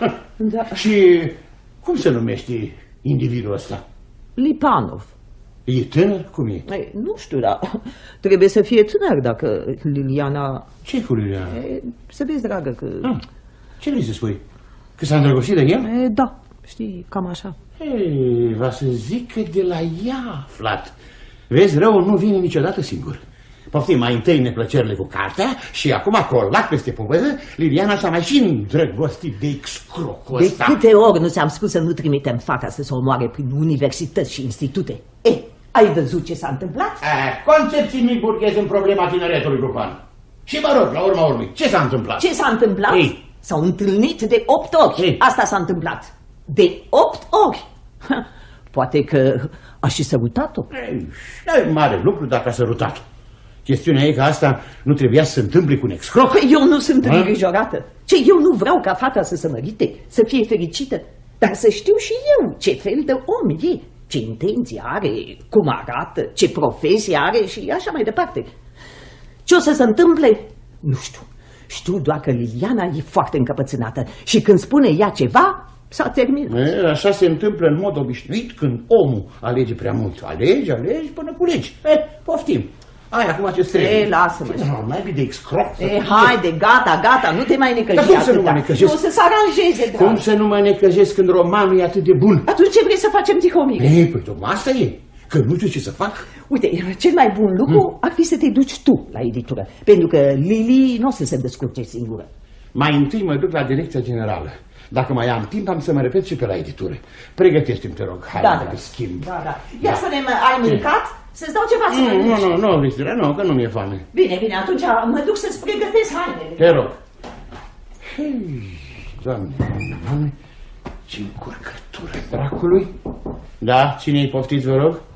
Da. Și cum se numește individul ăsta? Lipanov. E tânăr? Cum e? Ei, nu știu, dar trebuie să fie tânăr dacă Liliana... Ce cu Liliana? E, să vezi, dragă, că... Ah, ce vrei să spui? Că s-a îndrăgostit de el? E, da, știi, cam așa. Ei, va să zic că de la ea aflat. Vezi, răul nu vine niciodată singur. Poftim, mai întâi neplăcerile cu cartea și acum colac peste povăză, Liliana s-a mai și îndrăgostit de excrocul ăsta. De câte ori nu ți-am spus să nu trimitem fata să se omoare prin universități și institute? E, ai văzut ce s-a întâmplat? A, concepții mic burghezi în problema tineretului grupan. Și mă rog, la urma urmei, ce s-a întâmplat? Ce s-a întâmplat? S-au întâlnit de opt ori. Ei. Asta s-a întâmplat. De opt ori. Ha, poate că a și sărutat-o. Nu e mare lucru dacă a sărutat-o. Chestiunea e că asta nu trebuia să se întâmple cu un excroc. Păi eu nu sunt îngrijorată. Ce, eu nu vreau ca fata să se mărite, să fie fericită. Dar să știu și eu ce fel de om e, ce intenții are, cum arată, ce profesie are și așa mai departe. Ce o să se întâmple? Nu știu. Știu doar că Liliana e foarte încăpățânată și când spune ea ceva, s-a terminat. E, așa se întâmplă în mod obișnuit când omul alege prea mult. Alegi, alegi până culegi. E, poftim. Ai acum ce trebuie. E, lasă-mă. Mai bine de excroc. E, haide, gata, gata, nu te mai necăji. Dar cum să nu mă necăjesc? O să se aranjeze, drag. Cum să nu mă necăjesc când romanul e atât de bun? Atunci ce vrei să facem, Tihomir? Ei, păi tocmai asta e. Că nu știu ce să fac. Uite, cel mai bun lucru hmm. ar fi să te duci tu la editură. Pentru că Lili nu o să se descurce singură. Mai întâi mă duc la direcția generală. Dacă mai am timp, am să mă repet și pe la editură. Pregătește-mi, te rog, hai da, de da. schimb. Da, da. Ia da. Spune-mă, ai mâncat? Să-ți dau ceva să Nu, mănânci. nu, nu, nu, Cristina, nu, că nu mi-e foame. Bine, bine, atunci mă duc să-ți pregătesc hainele. Te rog. Hei, Doamne, Doamne, ce încurcătură dracului. Da, cine-i poftiți, vă rog?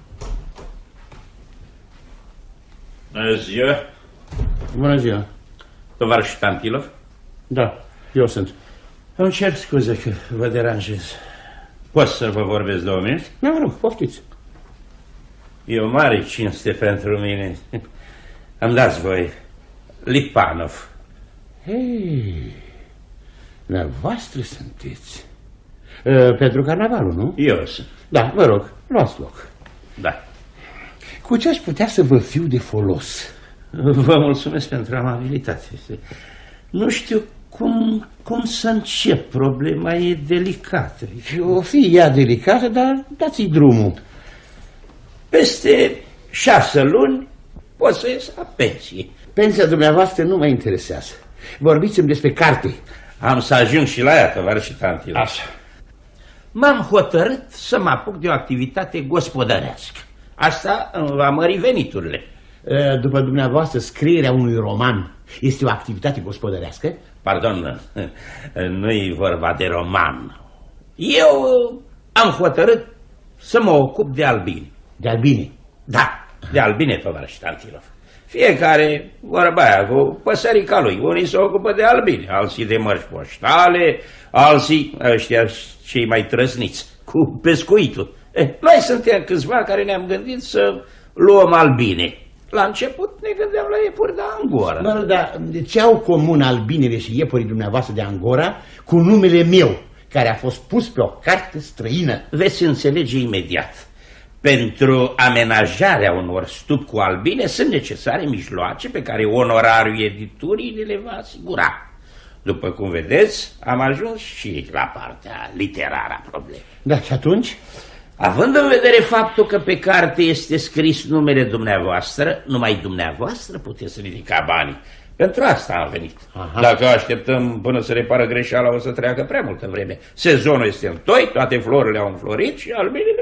Bună ziua. Bună ziua. Tovarăș Tantilov? Da, eu sunt. Îmi cer scuze că vă deranjez. Pot să vă vorbesc două minute? Da, mă rog, poftiți. E o mare cinste pentru mine. Îmi dați voi. Lipanov. Hei, la voastră sunteți. Uh, pentru carnavalul, nu? Eu sunt. Da, vă rog, luați loc. Da. Cu ce aș putea să vă fiu de folos? Vă mulțumesc pentru amabilitate. Nu știu cum, cum să încep. Problema e delicată. O fi ea delicată, dar dați-i drumul. Peste șase luni pot să ies la pensie. Pensia dumneavoastră nu mă interesează. Vorbiți-mi despre carte. Am să ajung și la ea, tovarășii Tantilă. Așa. M-am hotărât să mă apuc de o activitate gospodărească. Asta îmi va mări veniturile. După dumneavoastră, scrierea unui roman este o activitate gospodărească? Pardon, nu e vorba de roman. Eu am hotărât să mă ocup de albine. De albine? Da, de albine, tovarăș Tantilov. Fiecare, vorba aia, cu păsărica lui. Unii se ocupă de albine, alții de mărci poștale, alții, ăștia cei mai trăsniți, cu pescuitul. Eh, noi suntem câțiva care ne-am gândit să luăm albine. La început ne gândeam la iepuri de Angora. Mă, dar ce au comun albinele și iepurii dumneavoastră de Angora cu numele meu, care a fost pus pe o carte străină? Veți înțelege imediat. Pentru amenajarea unor stup cu albine sunt necesare mijloace pe care onorariul editurii le va asigura. După cum vedeți, am ajuns și la partea literară a problemei. Da, și atunci? Având în vedere faptul că pe carte este scris numele dumneavoastră, numai dumneavoastră puteți ridica banii. Pentru asta am venit. Aha. Dacă așteptăm până să repară greșeala, o să treacă prea multă vreme. Sezonul este în toi, toate florile au înflorit și albinele...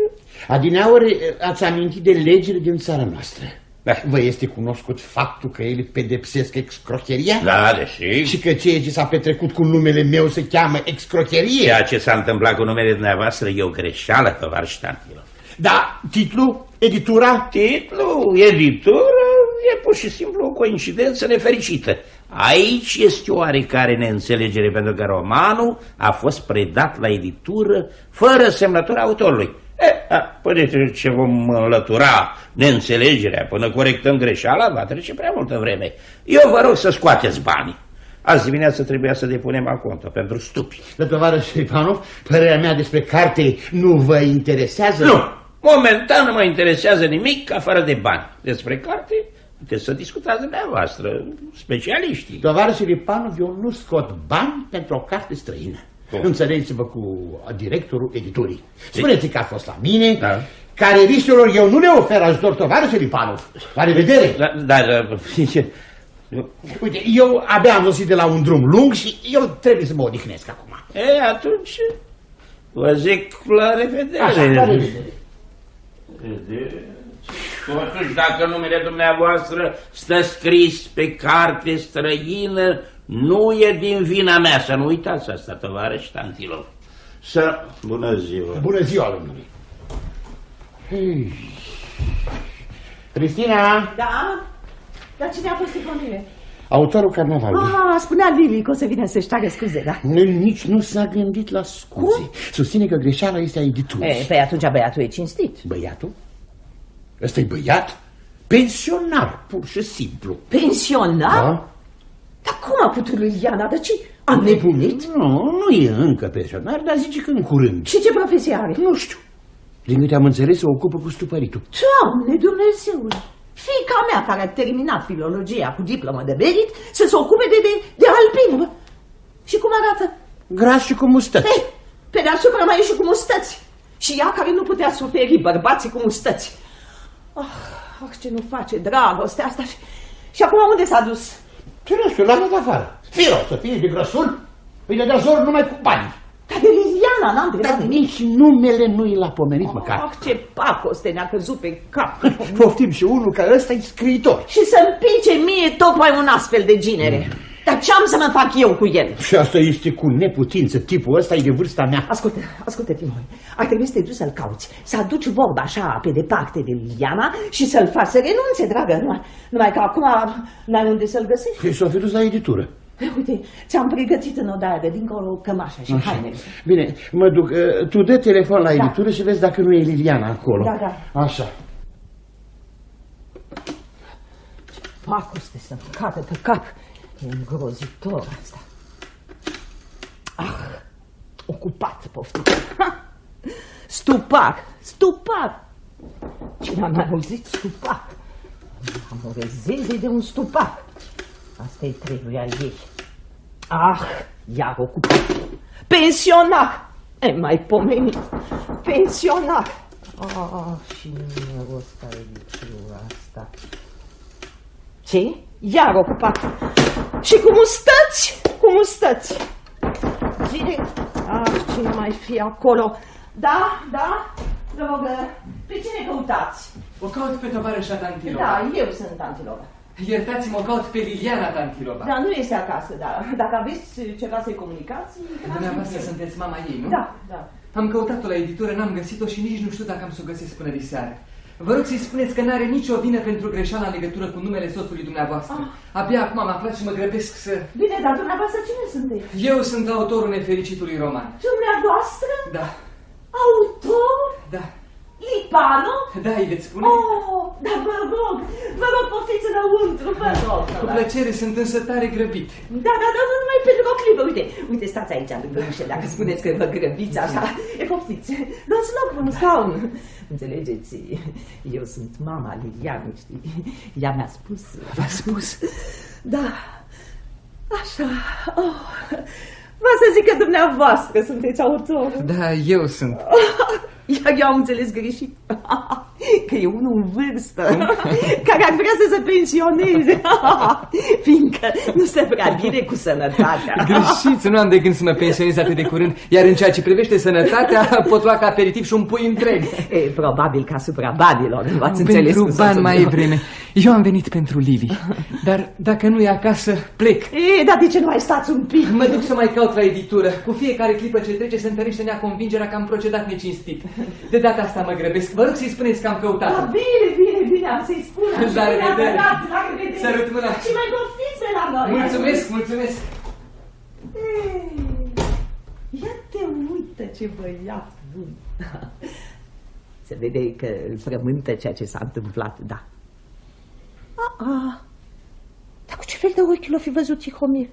Adineauri ați amintit de legile din țara noastră. Da. Vă este cunoscut faptul că ele pedepsesc excrocheria? Da, deși... Și că ceea ce s-a petrecut cu numele meu se cheamă excrocherie? Ceea ce s-a întâmplat cu numele dumneavoastră e o greșeală, tovarăș Tantilov. Da, titlul? Editura? Titlul, editura, e pur și simplu o coincidență nefericită. Aici este o oarecare neînțelegere, pentru că romanul a fost predat la editură fără semnătura autorului. E, a, până ce vom înlătura neînțelegerea, până corectăm greșeala, va trece prea multă vreme. Eu vă rog să scoateți banii. Azi dimineață trebuia să depunem acontă pentru stupi. Dar, tovarăș Ivanov, părerea mea despre carte nu vă interesează? Nu, momentan nu mă interesează nimic afară de bani. Despre carte puteți să discutați dumneavoastră, specialiștii. Tovarăș Ivanov, eu nu scot bani pentru o carte străină. Înțelegeți-vă cu directorul editurii. Spuneți că a fost la mine, da. Care riscurilor eu nu le ofer ajutor, tovarăș Lipanov. La revedere! Da, da, da. Uite, eu abia am sosit de la un drum lung și eu trebuie să mă odihnesc acum. E, atunci vă zic la revedere. Așa, la revedere. Totuși, dacă numele dumneavoastră stă scris pe carte străină, nu e din vina mea, să nu uitați asta, tovarăș Tantilov. Să... Bună ziua! Bună ziua, domnule! Hey. Cristina! Da? Dar cine a fost cu mine? Autorul carnavalului. Ah, spunea Lili că o să vină să-și tragă scuze, da? Nici nu s-a gândit la scuze. Cum? Susține că greșeala este a editurii. E, păi atunci băiatul e cinstit. Băiatul? Ăsta e băiat? Pensionar, pur și simplu. Pensionar? Da? Dar cum a putut lui Iana? De ce? A nebunit? Nu, nu e încă pensionar, dar zice că în curând. Și ce profesie are? Nu știu. Din câte am înțeles, se ocupă cu stupăritul. Doamne Dumnezeule! Fiica mea care a terminat filologia cu diplomă de merit să se ocupe de, de, de albină. Și cum arată? Gras și cu mustăți. Ei, pe deasupra mai e și cu mustăți. Și ea care nu putea suferi bărbații cu mustăți. Ah, ah, ce nu face dragostea asta. Și, și acum unde s-a dus? Ce nu știu, l-am dat afară. Fie o să fie de grăsul, îi dădea zor numai cu bani. Dar de Liliana n-am întrebat. Dar nici numele nu i l-a pomenit oh, măcar. Ah, ce pacoste ne-a căzut pe cap. Poftim și unul că ăsta e scriitor. Și să-mi pice mie tocmai un astfel de ginere. Mm. Dar ce am să mă fac eu cu el? Și asta este cu neputință. Tipul ăsta e de vârsta mea. Ascultă, ascultă, Timon. Ar trebui să te duci să-l cauți. Să aduci vorba așa pe departe de Liliana și să-l faci să renunțe, dragă. Numai, numai că acum n-ai unde să-l găsești. Păi s-a fi dus la editură. Uite, ți-am pregătit în odaia de dincolo cămașa și așa. hainele. Bine, mă duc. Tu dă telefon la editură da. Și vezi dacă nu e Liliana acolo. Da, da. Așa. Pacoste să-mi cadă pe cap. Îngrozitor asta. Ah, ocupat, poftim. Stupar, stupar. Cine a mai auzit stupar? Am o rezeze de un stupar. Asta-i trebuia ei. Ah, iar ocupat. Pensionar. E mai pomenit. Pensionar. Ah, și numărul ăsta e licură asta. Ce? Iar ocupat. Și cu mustăți? Cu mustăți. Direct. Ah, cine mai fi acolo? Da, da? Vă rog, pe cine căutați? O caut pe tovarășa Tantilova. Da, eu sunt Tantilova. Iertați-mă, o caut pe Liliana Tantilova. Da, nu este acasă, da. Dacă aveți ceva să-i comunicați... Dumneavoastră sunteți mama ei, nu? Da, da. Am căutat-o la editură, n-am găsit-o și nici nu știu dacă am să o găsesc până diseară. Vă rog să-i spuneți că n-are nicio vină pentru greșeala în legătură cu numele soțului dumneavoastră. Ah. Abia acum am aflat și mă grăbesc să... Bine, dar dumneavoastră cine sunteți? Eu sunt autorul nefericitului roman. Dumneavoastră? Da. Autor? Da. Lipano? Da, îi veți spune? Oh, dar vă rog, vă rog, poftiți înăuntru, vă rog. Cu plăcere, sunt însă tare grăbit. Da, da, da, nu numai pentru o clipă, uite, uite, stați aici lângă ușă, dacă spuneți că vă grăbiți așa, e poftiți, luați loc pe un scaun. Înțelegeți, eu sunt mama Lilianei, știi, ea mi-a spus. V-a spus? Da, așa, oh, vă să zic că dumneavoastră sunteți autor. Da, eu sunt. Iar eu am înțeles greșit. Că e unul în vârstă care ar vrea să se pensioneze. Fiindcă nu se prea bine cu sănătatea. Greșiți, nu am de gând să mă pensionez atât de curând. Iar în ceea ce privește sănătatea, pot lua ca aperitiv și un pui întreg. E, probabil că asupra banilor, nu v-ați înțeles. Pentru bani mai e vreme. Eu am venit pentru Lili. Dar dacă nu e acasă, plec. E, dar de ce nu mai stați un pic? Mă duc să mai caut la editură. Cu fiecare clipă ce trece se întărește nea convingerea că am procedat necinstit. De data asta mă grăbesc. Vă rog să-i spuneți că am căutat. Da, bine, bine, bine, am să-i spun. La revedere. La revedere. Sărut mâna. Și mai poftiți pe la noi. Mulțumesc, mulțumesc. Ei, ia te uită ce băiat bun. Se vede că îl frământă ceea ce s-a întâmplat, da. A, a. Dar cu ce fel de ochi l-o fi văzut Tihomir?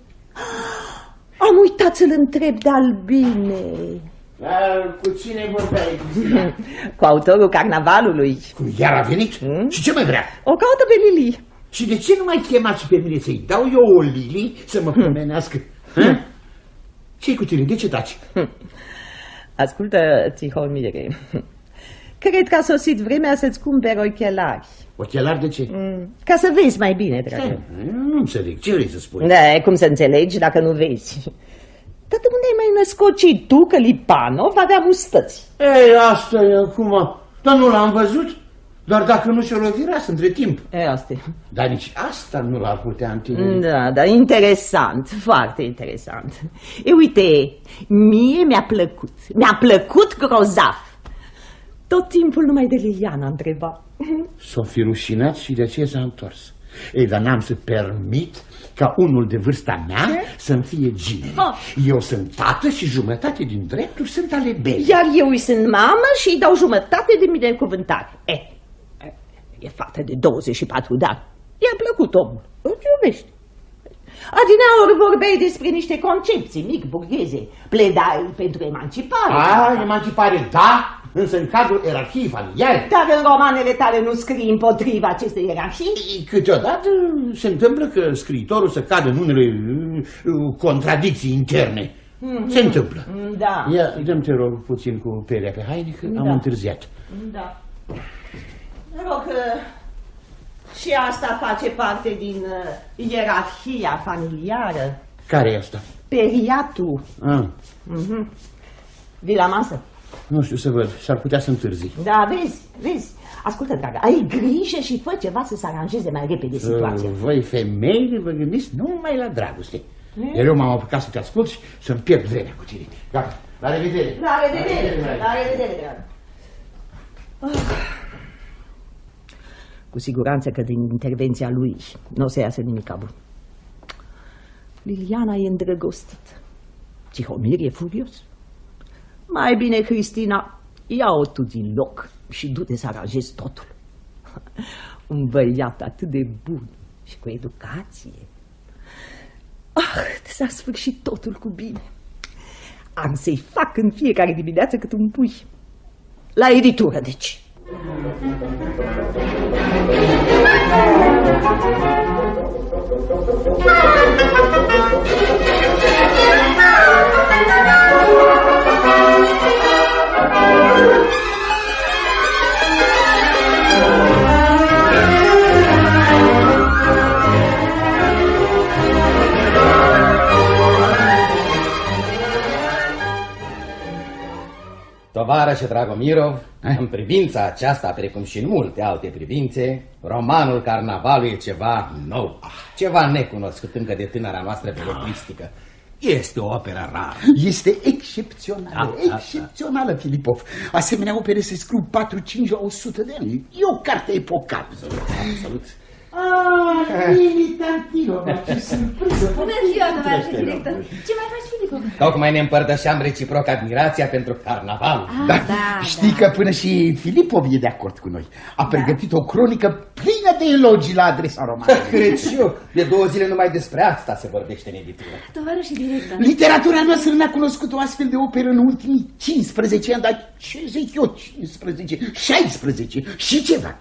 Am uitat să-l întreb de Albine. Dar cu cine vorbeai? Cu autorul carnavalului. Cum, iar a venit? Hmm? Și ce mai vrea? O caută pe Lili. Și de ce nu mai chemați pe mine să-i dau eu o Lili să mă pomenească? Hmm. Ce-i cu tine? De ce taci? Hmm. Ascultă, Tihomire, cred că a sosit vremea să-ți cumperi ochelari. Ochelari de ce? Mm. Ca să vezi mai bine, dragă. Nu înțeleg. Ce vrei să spui? Da, cum să înțelegi dacă nu vezi? Dar de unde ai mai născocit tu că Lipanov avea mustăți? Ei, asta e acum. Dar nu l-am văzut. Doar dacă nu se-o lovireasă între timp. E, asta e. Dar nici asta nu l-ar putea întineri. Da, da, interesant, foarte interesant. E, uite, mie mi-a plăcut, mi-a plăcut grozav. Tot timpul numai de Liliana întreba. S-o fi rușinat și de aceea s-a întors. Ei, dar n-am să permit ca unul de vârsta mea să-mi fie gine. Eu sunt tată și jumătate din drepturi sunt ale Belei. Iar eu îi sunt mamă și îi dau jumătate de binecuvântare. E, e fată de douăzeci și patru de ani. I-a plăcut omul. Îți iubești. Adineauri vorbeai despre niște concepții mic burgheze. Pledai pentru emancipare. A, emancipare, da, însă în cadrul ierarhiei familiale. Dar în romanele tale nu scrii împotriva acestei ierarhii? Câteodată se întâmplă că scriitorul să cadă în unele contradicții interne. Mm-hmm. Se întâmplă. Da. Ia, dă-mi, te rog, puțin cu pelea pe haine, că da. Am întârziat. Da. Mă rog, și asta face parte din uh, ierarhia familiară. Care e asta? Periatul. Ah. Mm-hmm. Vii la masă? Nu știu să văd, s-ar putea să întârzi. Da, vezi, vezi. Ascultă, dragă, ai grijă și fă ceva să se aranjeze mai repede situația. Uh, voi, femeile, vă gândiți numai la dragoste. Mm? Iar eu m-am apucat să te ascult și să-mi pierd vremea cu tine. Gata, la revedere. La revedere, la revedere, la revedere, dragă. Oh. Cu siguranță că din intervenția lui nu o să iasă nimic bun. Liliana e îndrăgostită. Tihomir e furios. Mai bine, Cristina, ia-o tu din loc și du-te să aranjezi totul. Un băiat atât de bun și cu educație. S-a sfârșit totul cu bine. Am să-i fac în fiecare dimineață cât un pui. La editură, deci. Tovarășe Dragomirov, în privința aceasta, precum și în multe alte privințe, romanul Carnavalul e ceva nou, ceva necunoscut încă de tânăra noastră beletristică. Este o operă rară. Este excepțională, da, excepțională, da, Filipov. Asemenea opere se scriu patru, cinci la o sută de ani. E o carte epocală. Absolut, absolut. Ah, Lili Tantilova, ce surpriză! Bună ziua, tovarășe director! Ce mai faci, Filipov? Tocmai ne împărtășeam reciproc admirația pentru carnaval. Ah, da, da, știi da. că până și Filipov e de acord cu noi. A pregătit da. o cronică plină de elogii la adresa romanului. Cred și eu. De două zile numai despre asta se vorbește în editură. Tovarășe director! Literatura noastră n-a cunoscut o astfel de operă în ultimii cincisprezece ani, dar ce zic eu, cincisprezece, șaisprezece și ceva.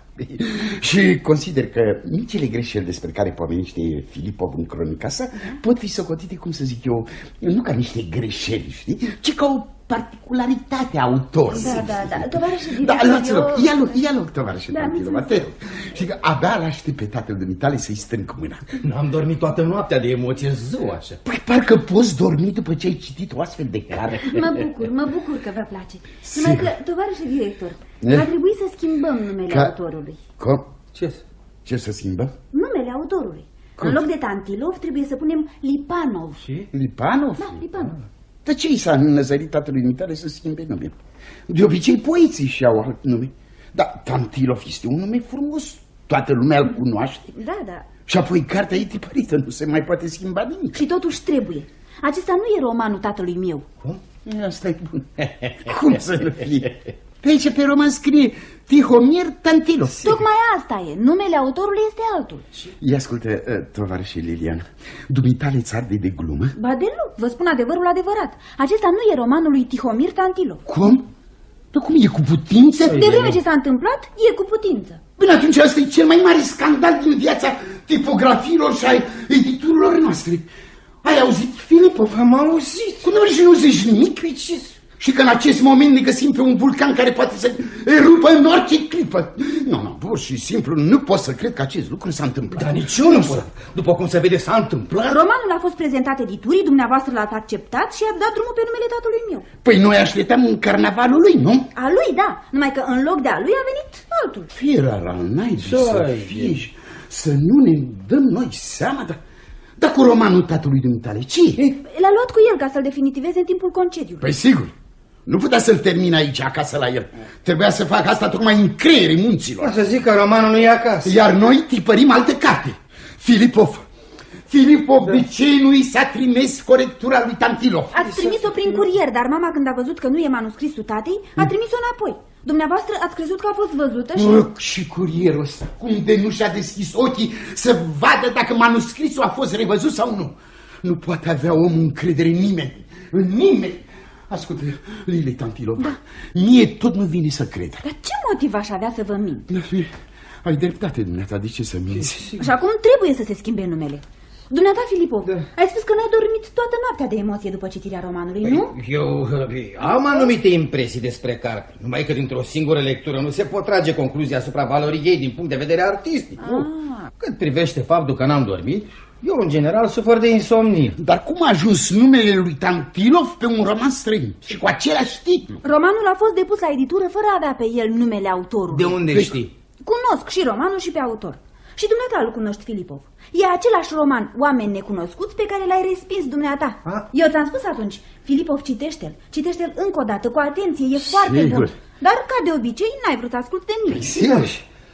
Și consider că micile greșeli despre care pomenește Filipov în cronica sa pot fi socotite, cum să zic eu, nu ca niște greșeli, știi, ci ca o particularitate a autorului. Da, da, da, tovarășe director, da, luați loc, eu... ia loc, ia loc, tovarășe da, Tantilova, te rog. Și că abia l-aștept pe tatăl dumitale să-i strâng mâna. N-am dormit toată noaptea de emoție, zău așa. Păi parcă poți dormi după ce ai citit o astfel de carte. Mă bucur, mă bucur că vă place. Numai că, tovarășe director, va trebui să schimbăm numele Ca... autorului. Cum? Ce? Ce să schimbăm? Numele autorului. Cum? În loc de Tantilov trebuie să punem Lipanov. Și? Lipanov? Da, Lipanov. Dar ce i s-a înnăzărit tatălui mitale să schimbe numele? De obicei poeții și-au alt nume. Dar Tantilov este un nume frumos. Toată lumea îl cunoaște. Da, da. Și apoi cartea e tipărită, nu se mai poate schimba nimic. Și totuși trebuie. Acesta nu e romanul tatălui meu. Cum? Asta e bun. Cum să nu fie? Pe aici pe roman scrie Tihomir Tantilov. Tocmai asta e. Numele autorului este altul. Ia ascultă, tovarășe Lilian, dumitale ți-ar de de glumă? Ba deloc, vă spun adevărul adevărat. Acesta nu e romanul lui Tihomir Tantilov. Cum? Dar cum e cu putință? De vreme ce s-a întâmplat, e cu putință. Bine, atunci asta e cel mai mare scandal din viața tipografiilor și a editurilor noastre. Ai auzit, Filipov? Am auzit. Cum nu vrei și nu zici nimic? Și că în acest moment ne găsim pe un vulcan care poate să erupă în orice clipă. Nu, nu, pur și simplu nu pot să cred că acest lucru s-a întâmplat. Dar nici eu nu pot. După cum se vede, s-a întâmplat. Romanul a fost prezentat editurii, dumneavoastră l-ați acceptat și ați dat drumul pe numele tatălui meu. Păi noi așteptam în carnavalul lui, nu? A lui, da. Numai că în loc de a lui a venit altul. Fiera la naibii să fie, să nu ne dăm noi seama, dar... Dar cu romanul tatălui dumitale, ce e? L-a luat cu el ca să-l definitiveze în timpul concediului. Păi sigur. Nu putea să-l termin aici, acasă la el. Trebuia să fac asta tocmai în creierii munților. O să zic că romanul nu e acasă. Iar noi tipărim altă carte. Filipov. Filipov, da. De ce nu i s-a trimis corectura lui Tantilov? Ați trimis-o prin curier, dar mama, când a văzut că nu e manuscrisul tatei, a trimis-o înapoi. Dumneavoastră ați crezut că a fost văzută și... Mă, și curierul ăsta, cum de nu și-a deschis ochii să vadă dacă manuscrisul a fost revăzut sau nu? Nu poate avea omul încredere în nimeni, în nimeni. Ascultă, Lili Tantilova, da. Mie tot nu vine să cred. Dar ce motiv aș avea să vă mint? Ai dreptate, dumneata, de ce să minți? Și acum trebuie să se schimbe numele. Dumneata, Filipov, da. Ai spus că n-ai dormit toată noaptea de emoție după citirea romanului, nu? Eu am anumite impresii despre carte, numai că dintr-o singură lectură nu se pot trage concluzia asupra valorii ei din punct de vedere artistic. Ah. Cât privește faptul că n-am dormit, eu în general sufăr de insomnie. Dar cum a ajuns numele lui Tantilov pe un roman străin și cu același titlu? Romanul a fost depus la editură fără a avea pe el numele autorului. De unde deci... știi? Cunosc și romanul și pe autor. Și dumneata îl cunoști, Filipov. E același roman, Oameni necunoscuți, pe care l-ai respins dumneata. A? Eu ți-am spus atunci, Filipov, citește-l. Citește-l încă o dată, cu atenție, e foarte Sigur. bun. Dar, ca de obicei, n-ai vrut să asculti de nimic. Sigur.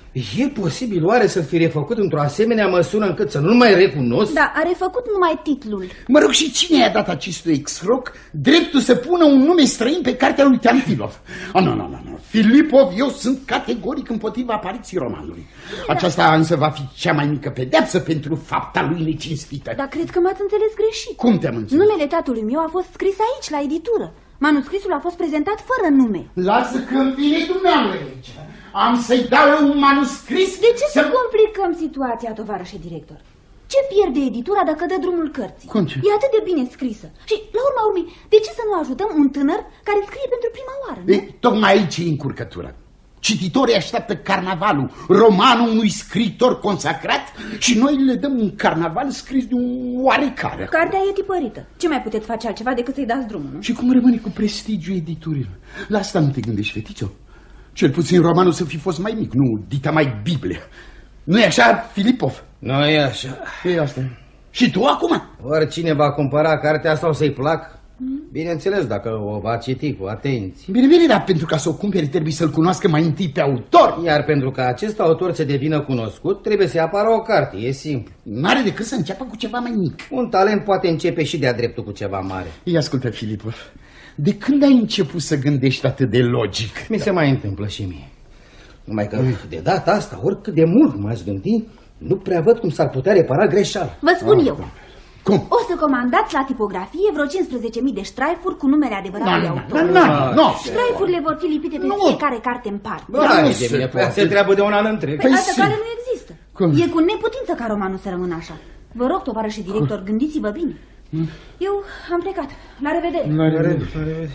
E posibil oare să fi refăcut într-o asemenea măsură încât să nu-l mai recunosc? Da, a refăcut numai titlul. Mă rog, și cine i-a dat acestui ex-roc dreptul să pună un nume străin pe cartea lui Tantilov? Oh, nu, nu, nu, nu. Filipov, eu sunt categoric împotriva apariției romanului. Aceasta însă va fi cea mai mică pedeapsă pentru fapta lui necinstită. Dar cred că m-ați înțeles greșit. Cum te-am înțeles? Numele tatălui meu a fost scris aici, la editură. Manuscrisul a fost prezentat fără nume. Lasă că-mi vine dumneavoastră aici. Am să-i dau eu un manuscris. De ce să să complicăm situația, tovarășe director? Ce pierde editura dacă dă drumul cărții? Cum ce? E atât de bine scrisă. Și, la urma urmei, de ce să nu ajutăm un tânăr care scrie pentru prima oară, nu? E, tocmai aici e încurcătura. Cititorii așteaptă carnavalul, romanul unui scriitor consacrat, și noi le dăm un carnaval scris de un oarecare. Cartea e tipărită. Ce mai puteți face altceva decât să-i dați drumul, nu? Și cum rămâne cu prestigiul editurilor? La asta nu te gândești, fetițo? Cel puțin romanul să fi fost mai mic, nu dita mai Biblie. Nu-i așa, Filipov? Nu e așa. E asta. Și tu acum? Oricine va cumpăra cartea asta o să-i plac. Bineînțeles, dacă o va citi cu atenție. Bine, bine, dar pentru ca să o cumpere trebuie să-l cunoască mai întâi pe autor. Iar pentru ca acest autor să devină cunoscut, trebuie să apară o carte, e simplu. N-are decât să înceapă cu ceva mai mic. Un talent poate începe și de-a dreptul cu ceva mare. Ia ascultă, Filipov, de când ai început să gândești atât de logic? Mi se mai întâmplă și mie. Numai că de data asta, oricât de mult m-aș gândi, nu prea văd cum s-ar putea repara greșeala. Vă spun Ah, eu. Cum? O să comandați la tipografie vreo cincisprezece mii de ștraifuri cu numele adevăratului Nu, autor. nu, nu. Ștraifurile vor fi lipite pe fiecare carte în parte. Bă, de mine, se treabă de un an întreg. Păi altă cale nu există. Cum? E cu neputință ca romanul să rămână așa. Vă rog, tovarășe director, gândiți-vă bine. Eu am plecat. La revedere. La revedere.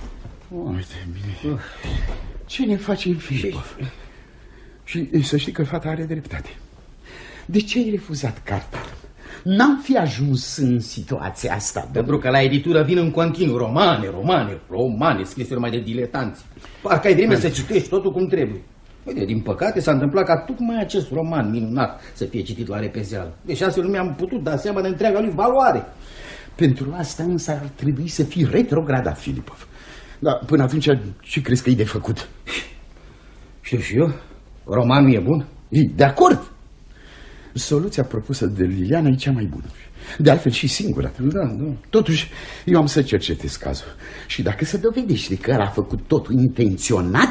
Uite, bine. Ce ne facem, Filipov? Și să știi că fata are dreptate. De ce ai refuzat cartea? N-am fi ajuns în situația asta. Pentru că la editură vin în continuu romane, romane, romane, scrise numai de diletanți. Parcă ai vreme să citești totul cum trebuie. Uite, din păcate s-a întâmplat ca tocmai acest roman minunat să fie citit la repezeală. Deci astfel nu mi-am putut da seama de întreaga lui valoare. Pentru asta însă ar trebui să fii retrogradat, Filipov. Dar până atunci ce crezi că e de făcut? Știu și eu, romanul e bun. E, de acord. Soluția propusă de Liliana e cea mai bună. De altfel și singura. Da, da. Totuși, eu am să cercetez cazul. Și dacă se dovedește că el a făcut totul intenționat...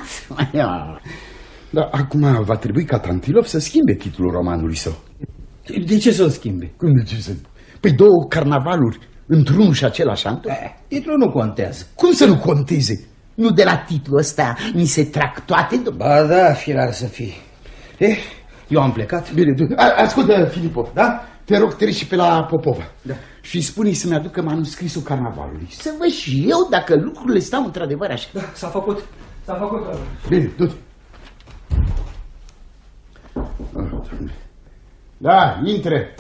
Dar acum va trebui ca Tantilov să schimbe titlul romanului său. De ce să-l schimbe? Cum de ce să... Păi două carnavaluri într-unul și același an? Titlul nu contează. Cum să nu conteze? Nu de la titlul ăsta ni se trag toate? Ba da, firar să fie. Eh, eu am plecat. Bine, ascultă, Filipov, da? Te rog, treci și pe la Popova. Da. Și spune-i să-mi aducă manuscrisul carnavalului. Să văd și eu dacă lucrurile stau într-adevăr așa. Da, s-a făcut. S-a făcut. Bine, du-te. Da, intre.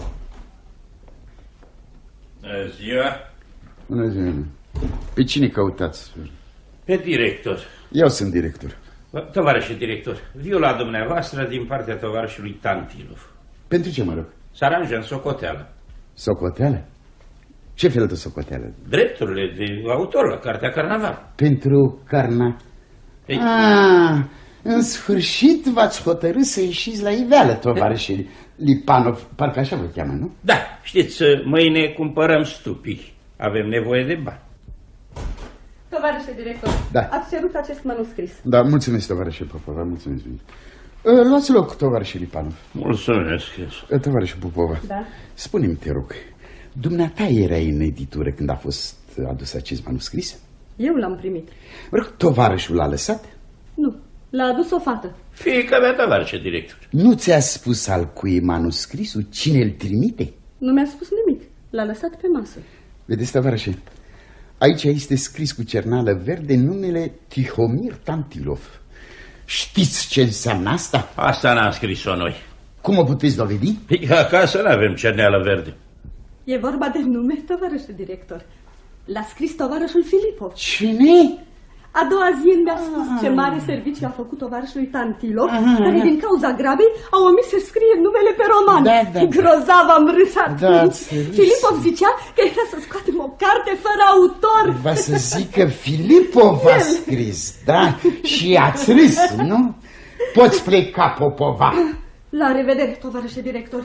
Bună ziua. Bună ziua. Pe cine căutați? Pe director. Eu sunt director. Tovarășe director, viu la dumneavoastră din partea tovarășului Tantilov. Pentru ce mă rog? Să aranjăm socoteală. Socoteală? Ce fel de socoteală? Drepturile de autor la cartea Carnaval. Pentru carna... Ei. Ah, în sfârșit v-ați hotărât să ieșiți la iveală, tovarășe Lipanov. Parcă așa vă cheamă, nu? Da, știți, mâine cumpărăm stupii. Avem nevoie de bani. Tovarășe director, Da. ați cerut acest manuscris. Da, mulțumesc, tovarășe Popova, mulțumesc. Luați loc, tovarășe Lipanov. Mulțumesc. Tovarășe Popova, Da. spune-mi, te rog, dumneata erai în editură când a fost adus acest manuscris? Eu l-am primit. Mă rog, tovarășul l-a lăsat? Nu, l-a adus o fată. Fiica mea, tovarășe director. Nu ți-a spus al cui e manuscrisul? Cine îl trimite? Nu mi-a spus nimic. L-a lăsat pe masă. Vedeți, tovarășe, aici este scris cu cernală verde numele Tihomir Tantilov. Știți ce înseamnă asta? Asta n-am scris-o noi. Cum o puteți dovedi? Păi, acasă n-avem cerneală verde. E vorba de nume, tovarășe director. L-a scris tovarășul Filipov. Cine? A doua zi el mi-a spus ce mare serviciu a făcut tovarășului Tantilov, care din cauza grabei a omis să scrie numele pe roman. Da, da, da. Grozav am râs Da, atunci. Filipov zicea că era să scoatem o carte fără autor. Va să zic că Filipov a scris, da? Și ați râs, nu? Poți pleca, Popova. La revedere, tovarășe director.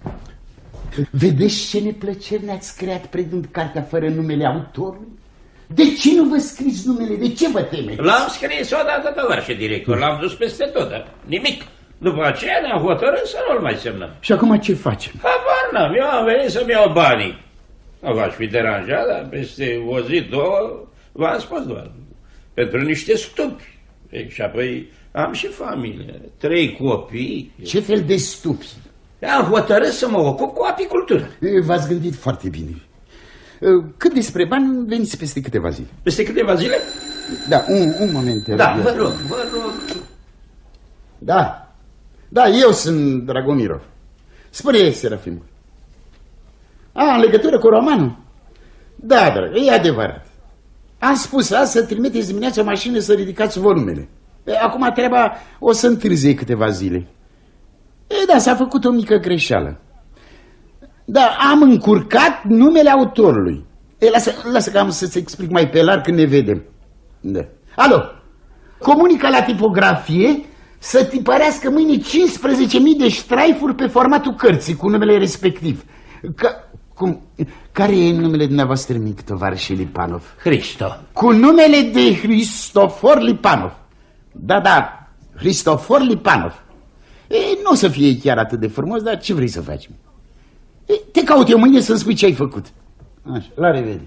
Vedeți ce neplăceri ne-ați creat predând cartea fără numele autorului? De ce nu vă scriți numele? De ce vă temeți? L-am scris odată, tovarășe director, l-am dus peste tot, dar nimic. După aceea ne-am hotărât să nu-l mai semnăm. Și acum ce facem? Habar n-am, eu am venit să-mi iau banii. Nu v-aș fi deranjat, dar peste o zi, două, v-am spus doar, pentru niște stupi. E, și apoi am și familie, trei copii. Ce fel de stupi? Am hotărât să mă ocup cu apicultură. V-ați gândit foarte bine. Cât despre bani, veniți peste câteva zile. Peste câteva zile? Da, un, un moment. Da, vă rog, vă rog. Da, da, eu sunt Dragomirov. Spune, Serafim. A, în legătură cu romanul? Da, dragă, e adevărat. Am spus azi să trimiteți dimineața o mașină să ridicați volumele. E, acum treaba o să întârzie câteva zile. E, da, s-a făcut o mică greșeală. Da, am încurcat numele autorului. E, lasă, lasă că am să-ți explic mai pe larg când ne vedem. Da. Alo, comunică la tipografie să tipărească mâine cincisprezece mii de ștraifuri pe formatul cărții cu numele respectiv. Ca, cum, care e numele dumneavoastră mic, tovarășe Lipanov? Hristo. Cu numele de Hristofor Lipanov. Da, da, Hristofor Lipanov. E, nu o să fie chiar atât de frumos, dar ce vrei să facem? E, te caut eu mâine să-mi spui ce ai făcut. Așa, la revedere.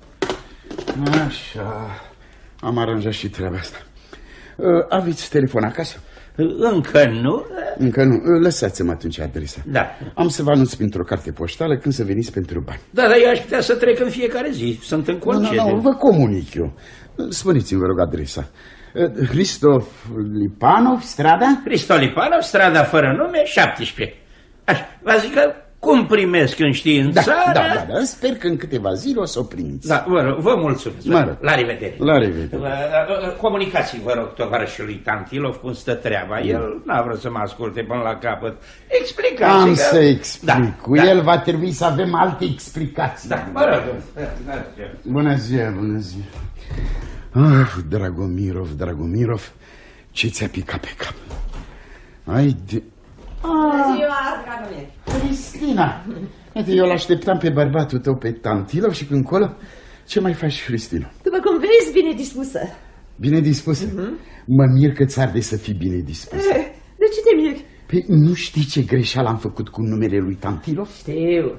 Așa, am aranjat și treaba asta. Aveți telefon acasă? Încă nu. Încă nu. Lăsați-mi atunci adresa. Da. Am să vă anunț printr-o carte poștală când să veniți pentru bani. Da, dar eu aș putea să trec în fiecare zi. Sunt în concediu. Nu, nu, vă comunic eu. Spuneți-mi, vă rog, adresa. Hristof Lipanov, strada? Hristof Lipanov, strada fără nume, șaptesprezece. Așa, vă zic că cum primesc înștiințarea... Da, da, da, da, sper că în câteva zile o să o primiți. Da, vă rog, vă mulțumesc. Mă rog. La revedere. La revedere. Comunicați-vă, vă rog, tovarășului Tantilov cum stă treaba. El n-a vrut să mă asculte până la capăt. Explicați. Am că... să explic. Da, cu da. el va trebui să avem alte explicații. Da, mă rog. Bună ziua, bună ziua. Ah, Dragomirov, Dragomirov, ce ți-a picat pe cap? Ai de... Bună ziua, Dragomir! Cristina! Uite, eu l-așteptam pe bărbatul tău, pe Tantilov, și când colo, ce mai faci, Cristina? După cum vezi, bine dispusă. Bine dispusă? Uh-huh. Mă mir că ți-ar de să fii bine dispusă. Eh, de ce te miri? Păi nu știi ce greșeală am făcut cu numele lui Tantilov? Știu.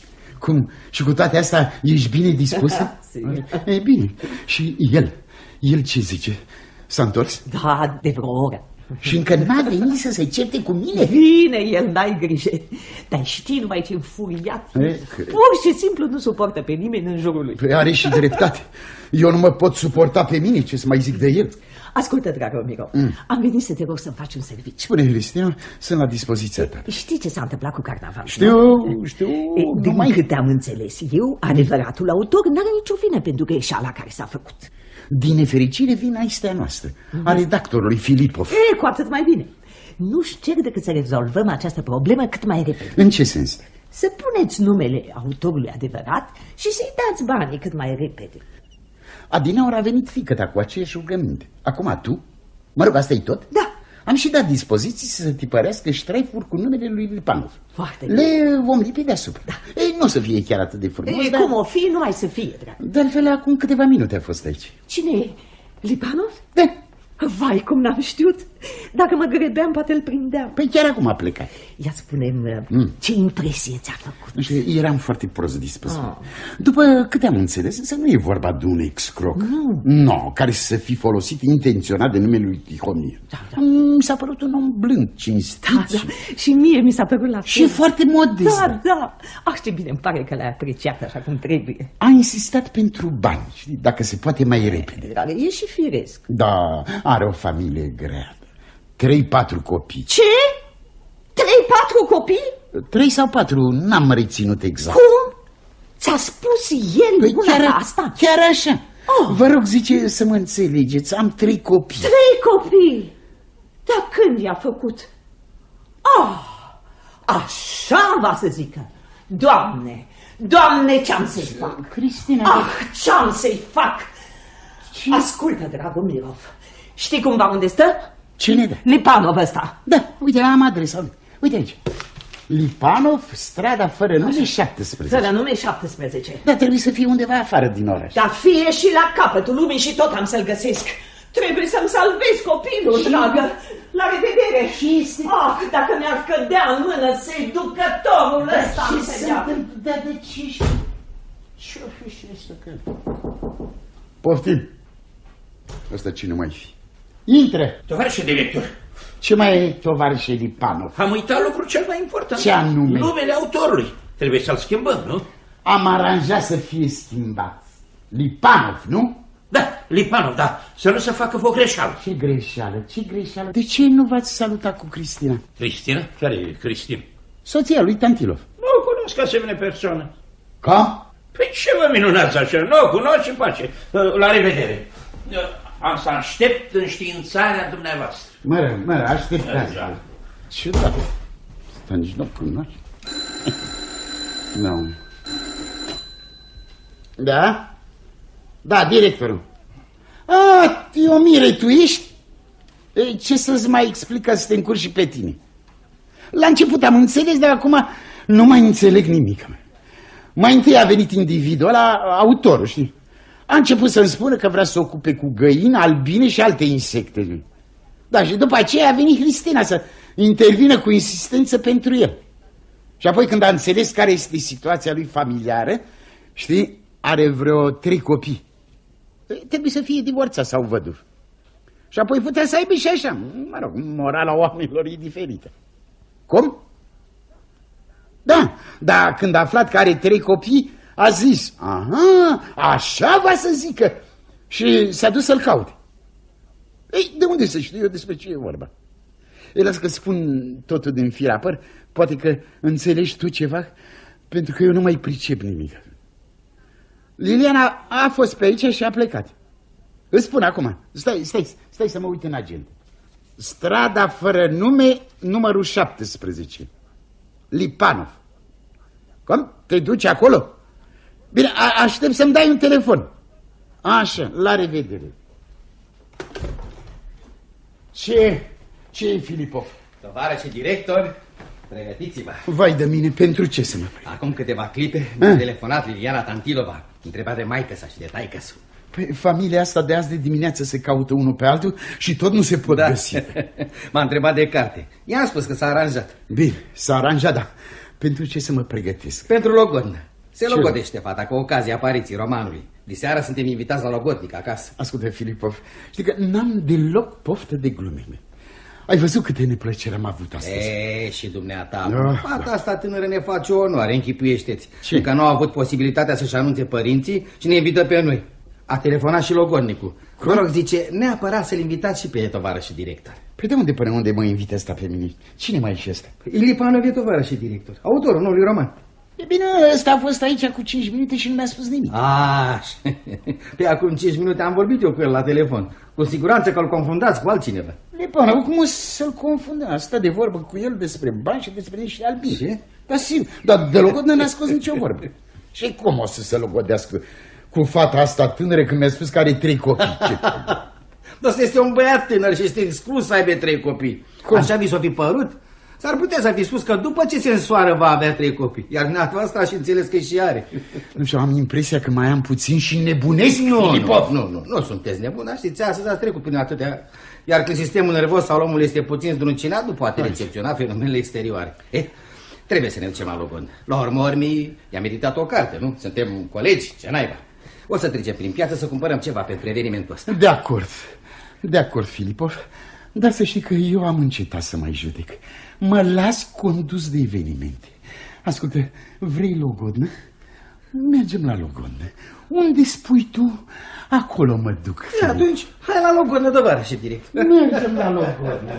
Cum? Și cu toate astea ești bine dispusă? E bine. Și el, el ce zice? S-a întors? Da, de vreo oră. Și încă n-a venit să se certe cu mine? Vine el, n-ai grijă. Dar știi numai ce înfuriat. Pur și simplu nu suportă pe nimeni în jurul lui. Păi are și dreptate. Eu nu mă pot suporta pe mine, ce să mai zic de el. Ascultă, dragă Miro, mm. am venit să te rog să-mi faci un serviciu. Spune, Cristina, sunt la dispoziția ta. Știi ce s-a întâmplat cu carnavalul? Știu, nu? știu. E, din mai... câte am înțeles eu, adevăratul autor n-are nicio vină pentru greșeala care s-a făcut. Din nefericire, vina este a noastră, mm. a redactorului Filipov. E, cu atât mai bine. Nu-și cer decât să rezolvăm această problemă cât mai repede. În ce sens? Să puneți numele autorului adevărat și să-i dați banii cât mai repede. Adineauri a venit fiică-ta cu aceeași rugăminte. Acum tu? Mă rog, asta e tot? Da. Am și dat dispoziții să se tipărească ștraifuri cu numele lui Lipanov. Foarte Le bine. Vom lipi deasupra. Da. Ei, nu o să fie chiar atât de frumos, e, dar... Cum o fi, numai să fie, drag. De altfel, acum câteva minute a fost aici. Cine e? Lipanov? Da. Vai, cum n-am știut. Dacă mă grăbeam, poate îl prindeam. Păi chiar acum a plecat. Ia spune-mi, mm. ce impresie ți-a făcut? Nu știu, eram foarte prost dispus. Oh. După câte am înțeles, însă nu e vorba de un excroc. Nu. No, care să fi folosit intenționat de numele lui Tihomir. Da, da. Mi s-a părut un om blând, cinstit. Da, da. Și mie mi s-a părut la fel. Și foarte modest. Da, da. Ah, ce bine îmi pare că l-ai apreciat așa cum trebuie. A insistat pentru bani, știi, dacă se poate mai repede. Dar e și firesc. Da, are o familie grea. Trei, patru copii. Ce? Trei, patru copii? Trei sau patru, n-am reținut exact. Cum? Ți-a spus el păi chiar, asta? Chiar așa. Oh. Vă rog, zice, să mă înțelegeți, am trei copii. Trei copii? Dar când i-a făcut? Oh, așa va să zică. Doamne, Doamne, ce-am să-i fac? Cristina... Ah, ce-am să-i fac? Ce? Ascultă, Dragomirov, știi cumva unde stă? Cine da? Lipanov ăsta. Da, uite, am adresa. Uite aici. Lipanov, strada fără nume șaptesprezece. Fără nume șaptesprezece. Dar trebuie să fie undeva afară din oraș. Dar fie și la capătul lumii și tot am să-l găsesc. Trebuie să-mi salvezi copilul, și... dragă. La revedere. Și este... Ah, dacă mi-ar cădea în mână seducătorul ăsta. Ce se întâmplă? Dar de ce ești? Ce-o fi și ăsta că... Poftim. Ăsta cine mai fi? Intră. Tovarășe director. Ce mai e, tovarășe Lipanov? Am uitat lucrul cel mai important. Ce anume? Numele autorului. Trebuie să-l schimbăm, nu? Am aranjat să fie schimbat. Lipanov, nu? Da, Lipanov, da. Să nu se facă o greșeală. Ce greșeală? Ce greșeală? De ce nu v-ați salutat cu Cristina? Cristina? Care e Cristina? Soția lui Tantilov. Nu o cunosc asemenea persoană. Ca? Păi ce vă minunați așa? Nu o cunosc și pace. La revedere. Am să aștept înștiințarea dumneavoastră. Mără, mără, așteptați. Da. Ciudat. Asta nici nu cunoști. Nu. Da? Da, directorul. A, Tiomire, tu ești? Ce să-ți mai explic ca să te încurci și pe tine? La început am înțeles, dar acum nu mai înțeleg nimic. Mai întâi a venit individul ăla, autorul, știi? A început să-mi spună că vrea să se ocupe cu găini, albine și alte insecte. Da, și după aceea a venit Cristina să intervină cu insistență pentru el. Și apoi când a înțeles care este situația lui familiară, știi, are vreo trei copii. Trebuie să fie divorțat sau văduv. Și apoi putea să aibă și așa. Mă rog, morala oamenilor e diferită. Cum? Da, dar când a aflat că are trei copii, a zis, aha, așa va să zică. Și s-a dus să-l caute. Ei, de unde să știu eu despre ce e vorba? Ei, las că spun totul din fir apăr, poate că înțelegi tu ceva, pentru că eu nu mai pricep nimic. Liliana a fost pe aici și a plecat. Îți spun acum, stai, stai, stai să mă uit în agenda. Strada fără nume, numărul șaptesprezece. Lipanov. Cum? Te duci acolo? Bine, a aștept să-mi dai un telefon. Așa, la revedere. Ce? Ce e, Filipov? Tovarășe director, pregătiți-vă. Vai de mine, pentru ce să mă pregăt? Acum câteva clipe mi-a telefonat Liliana Tantilova, întrebat de maică-sa și de taică-su. Păi, familia asta de azi de dimineață se caută unul pe altul și tot nu se pot da. găsi. M-a întrebat de carte. I-am spus că s-a aranjat. Bine, s-a aranjat, da. Pentru ce să mă pregătesc? Pentru logodnă. Se logodește fata cu ocazia apariției romanului. Diseară suntem invitați la logodnic acasă. Ascultă, Filipov, știi că n-am deloc poftă de glume. Ai văzut câte neplăceri am avut astăzi? E, și dumneata. Oh, fata da. asta tânără ne face o onoare, închipuiește-ți. Că nu au avut posibilitatea să-și anunțe părinții și ne invită pe noi. A telefonat și logodnicul. Vă rog, zice, neapărat să-l invitați și pe tovarășul director. Păi de unde până unde mă invită asta pe mine? Cine mai e și ăsta? Lipanov e tovarășul director, autorul noului roman. E bine, ăsta a fost aici cu cinci minute și nu mi-a spus nimic. Așa. Pe acum cinci minute am vorbit eu cu el la telefon. Cu siguranță că îl confundați cu altcineva. Lipanov, cum o să-l confundăm? Asta de vorbă cu el despre bani și despre niște albini. Ce? Da, sigur, dar de logodnă n-a scos nicio vorbă. Și cum o să se logodească cu fata asta tânără când mi-a spus că are trei copii? Dar ăsta este un băiat tânăr și este exclus să aibă trei copii. Cum? Așa vi s-o fi părut? S-ar putea să fi spus că după ce se însoară va avea trei copii. Iar dumneavoastră și înțeles că și are. Nu știu, am impresia că mai am puțin și nebunesc, nu, Filipov. Nu, nu, nu, nu sunteți nebuni, dar știți, astăzi ați trecut prin atâtea. Iar când sistemul nervos al omului este puțin zdruncinat, nu poate recepționa fenomenele exterioare. Eh, trebuie să ne ducem la logon. La urmă urmii, i-am editat o carte, nu? Suntem colegi, ce naiba. O să trecem prin piață să cumpărăm ceva pentru evenimentul ăsta. De acord, de acord, Filipov. Dar să știi că eu am încetat să mai judec. Mă las condus de evenimente. Ascultă, vrei logodnă? Mergem la logodnă. Unde spui tu, acolo mă duc. E, atunci, hai la logodnă, tovarășe direct. Mergem la logodnă.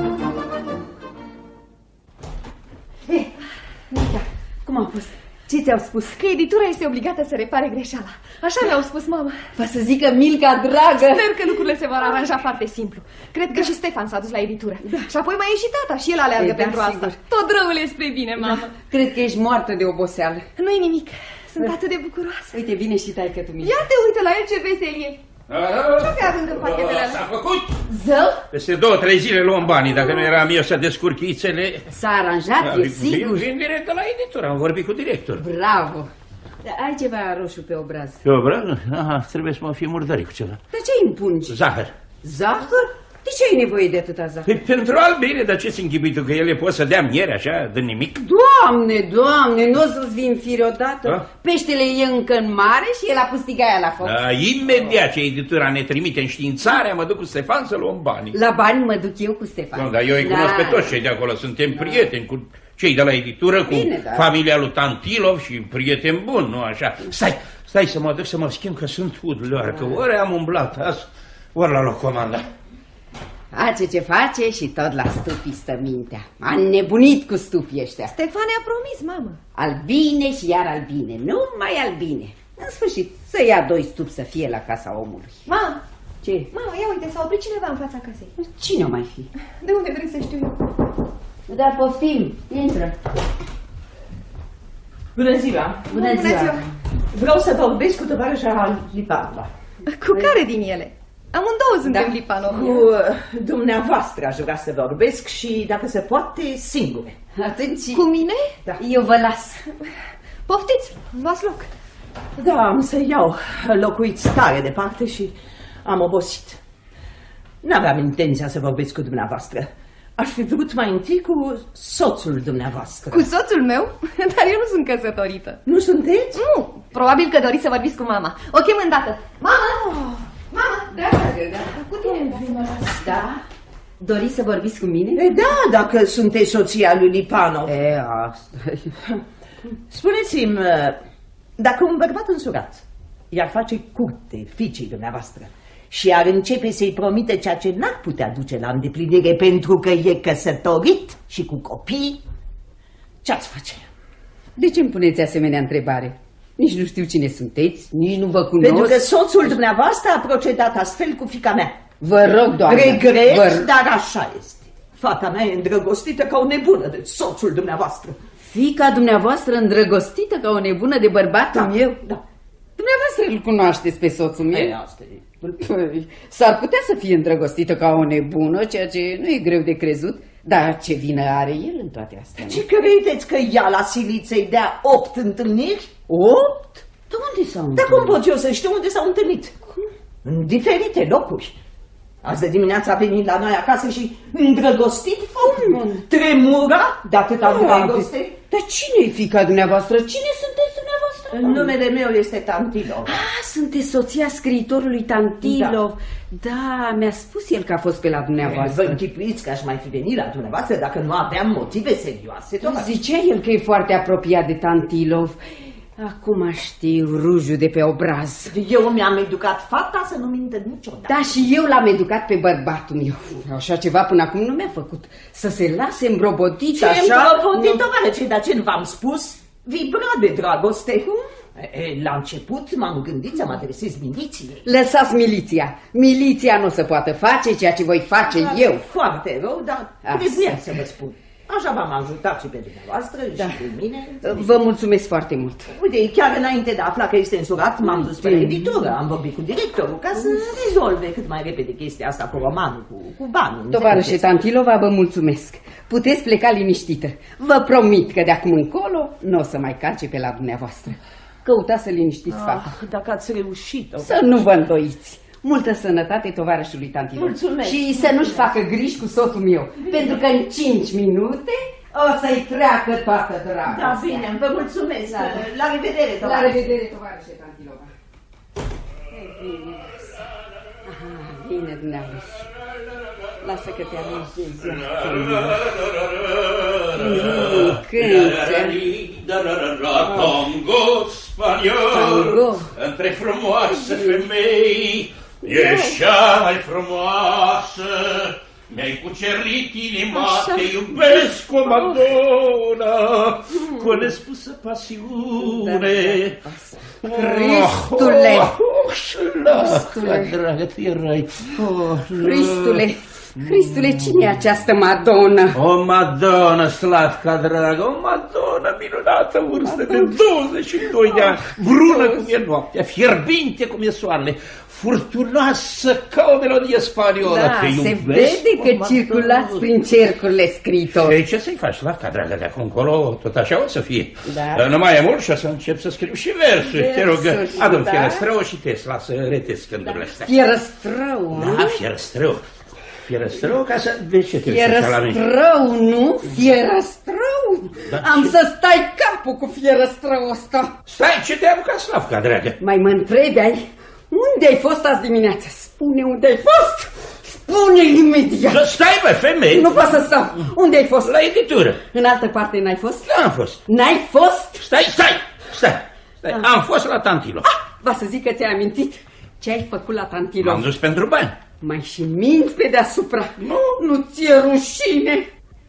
Cum a fost? Ce ți-a ți-au spus? Că editura este obligată să repare greșeala. Așa mi-au spus mama. Va să zică Milca, dragă. Sper că lucrurile se vor aranja foarte simplu. Cred că da. și Stefan s-a dus la editură. Da. Și apoi mai e și tata și el aleargă e, pentru da, asta. Sigur. Tot răul e spre bine, mamă. Da. Cred că ești moartă de oboseală. Nu-i nimic. Sunt da. atât de bucuroasă. Uite, vine și taică-tu mie. Ia te uită la el, ce vesel e. Ce-o fi având în pachetele alea? S-a făcut? Zău? Peste două, trei zile luăm banii, dacă nu eram eu să descurc ițele. S-a aranjat, da, e sigur? Vin direct de la editură, am vorbit cu director. Bravo! Dar ai ceva roșu pe obraz. Pe obraz? Aha, trebuie să mă fi murdărit cu ceva. Dar ce-i împungi? Zahăr. Zahăr? De ce ai nevoie de atâta zahăr? Păi pentru albine, dar ce-ți închipui tu, că ele pot să dea miere așa, de nimic? Doamne, doamne, nu o să-ți vii în fire odată? Da? Peștele e încă în mare și el a pus tigaia la foc. Da, imediat ce editura ne trimite înștiințarea, mă duc cu Stefan să luăm banii. La bani mă duc eu cu Stefan. Nu, dar eu îi cunosc da. pe toți cei de acolo, suntem prieteni cu cei de la editură, cu Bine, da. familia lui Tantilov și prieten bun, nu așa? Stai, stai să mă duc să mă schimb, că sunt udlioară, da. că ori am umblat azi, ori la locomanda. Face ce face și tot la stupii stă mintea. A nebunit cu stupii ăștia. Stefan a promis, mamă. Albine și iar albine, numai albine. În sfârșit, să ia doi stupi să fie la casa omului. Mama! Ce? Mama, ia uite, s-a oprit cineva în fața casei. Cine o mai fi? De unde vrei să știu eu? Dar poftim, intră. Bună ziua! Bună, Bună ziua. ziua! Vreau să vorbesc cu tovarășa Lipanova. Cu care din ele? Amândouă suntem da. Lipanov. Cu dumneavoastră aș vrea să vorbesc și, dacă se poate, singure. Atunci... Cu mine? Da. Eu vă las. Poftiți, luați loc. Da, am să iau. Locuiți tare departe și am obosit. N-aveam intenția să vorbesc cu dumneavoastră. Aș fi vrut mai întâi cu soțul dumneavoastră. Cu soțul meu? Dar eu nu sunt căsătorită. Nu sunteți? Nu, probabil că doriți să vorbiți cu mama. O chem îndată. Mama! Oh. Mama, dragă, da, cu tine. Da? Doriți să vorbiți cu mine? E, da, dacă sunteți soția lui Lipanov. E, asta. Spuneți-mi, dacă un bărbat însurat i-ar face curte fiicei dumneavoastră și ar începe să-i promite ceea ce n-ar putea duce la îndeplinire pentru că e căsătorit și cu copii, ce-ați face? De ce îmi puneți asemenea întrebare? Nici nu știu cine sunteți, nici nu vă cunosc. Pentru că soțul dumneavoastră a procedat astfel cu fiica mea. Vă rog, doamnă. Regret, vă... dar așa este. Fata mea e îndrăgostită ca o nebună de soțul dumneavoastră. Fiica dumneavoastră îndrăgostită ca o nebună de bărbatul da, meu? Da. Dumneavoastră îl cunoașteți pe soțul meu? Ei, asta e. Păi, s-ar putea să fie îndrăgostită ca o nebună, ceea ce nu e greu de crezut. Dar ce vină are el în toate astea? Ce credeți că ea la silit să-i dea opt întâlniri? Opt? De unde s-au întâlnit? Dar cum pot eu să știu unde s-au întâlnit? În diferite locuri. Azi de dimineața a venit la noi acasă și îndrăgostit foc. Tremura de atâta dragoste. Dar cine e fiica dumneavoastră? Cine sunteți dumneavoastră? Numele meu este Tantilov. Ah, sunteți soția scriitorului Tantilov. Da, da, mi-a spus el că a fost pe la dumneavoastră. Vă închipuiți că aș mai fi venit la dumneavoastră dacă nu aveam motive serioase. Zicea el că e foarte apropiat de Tantilov. Acum știu rujul de pe obraz. Eu mi-am educat fata să nu mintă niciodată. Da, și eu l-am educat pe bărbatul meu. Așa ceva până acum nu mi-a făcut. Să se lase îmbrobotit ce așa... Ce îmbrobotit, nu... tovarășe, dar ce nu v-am spus? Vibra de dragoste. E, la început m-am gândit să mă adresez miliției. Lăsați miliția. Miliția nu o să poată face ceea ce voi face da, eu. Foarte rău, dar trebuie să vă spun. Așa v-am ajutat și pe dumneavoastră da. și pe mine. Vă mulțumesc foarte mult. Uite, chiar înainte de a afla că este însurat, m-am dus pe editură, am vorbit cu directorul ca să rezolve cât mai repede chestia asta cu romanul, cu, cu banii. Tovarășe Tantilova, vă mulțumesc. Puteți pleca liniștită. Vă promit că de acum încolo nu o să mai calce pe la dumneavoastră. Căutați să liniștiți ah, fata. Dacă ați reușit -o. Să nu vă îndoiți. Multă sănătate tovarășului Tantilov. Mulțumesc. Și să nu-și facă griji cu soțul meu, pentru că în cinci minute o să-i treacă toată dragostea. Da, bine, vă mulțumesc. Da. La revedere, tovarășe. La revedere, tovarășe Tantilova. Bine, aha, bine, dumneavoastră. Lasă că te aranjezi. Tango spaniol, între frumoase femei, ești cea mai frumoasă Mi-ai cucerit inima, te iubesc, o Madonna, cu nespusă pasiune. Cristule! Slavka, dragă, tu erai. Cristule! Cristule, cine e această Madonna? O Madonna, Slavka, dragă, o Madonna minunată, vârstă de douăzeci și doi de ani, brună cum e noaptea, fierbinte cum e soarele, furtunoasă ca o melodie spaniolă. Da, te se iubesc, vede că circulați prin cercurile scriitori. Și ce să-i faci, Slavka, dragă, de acum încolo tot așa o să fie. Da. Nu mai e mult și o să încep să scriu și versuri. Versuri, Te rog, adu-mi da. fierăstrău și te lasă retesc gândurile astea. Fierăstrău, nu? Da, fierăstrău. Fierăstrău ca să... De ce te uiți la mine? Fierăstrău, nu? Fierăstrău? Da, Am ce? să stai capul cu fierăstrău ăsta. Stai, ce te-ai apucat, Slavka, dragă? Mai mă întrebi, ai? Unde ai fost azi dimineața? Spune unde ai fost! Spune imediat! Stai, bă, femeie! Nu pot să stau! Unde ai fost? La editură. În altă parte n-ai fost? Da, am fost. N-ai fost? Stai, stai, stai! stai. Am fost la Tantilo. Ah, va să zic că ți-ai amintit ce ai făcut la Tantilo. M-am dus pentru bani. Mai și minți pe deasupra. Nu. Nu ți-e rușine?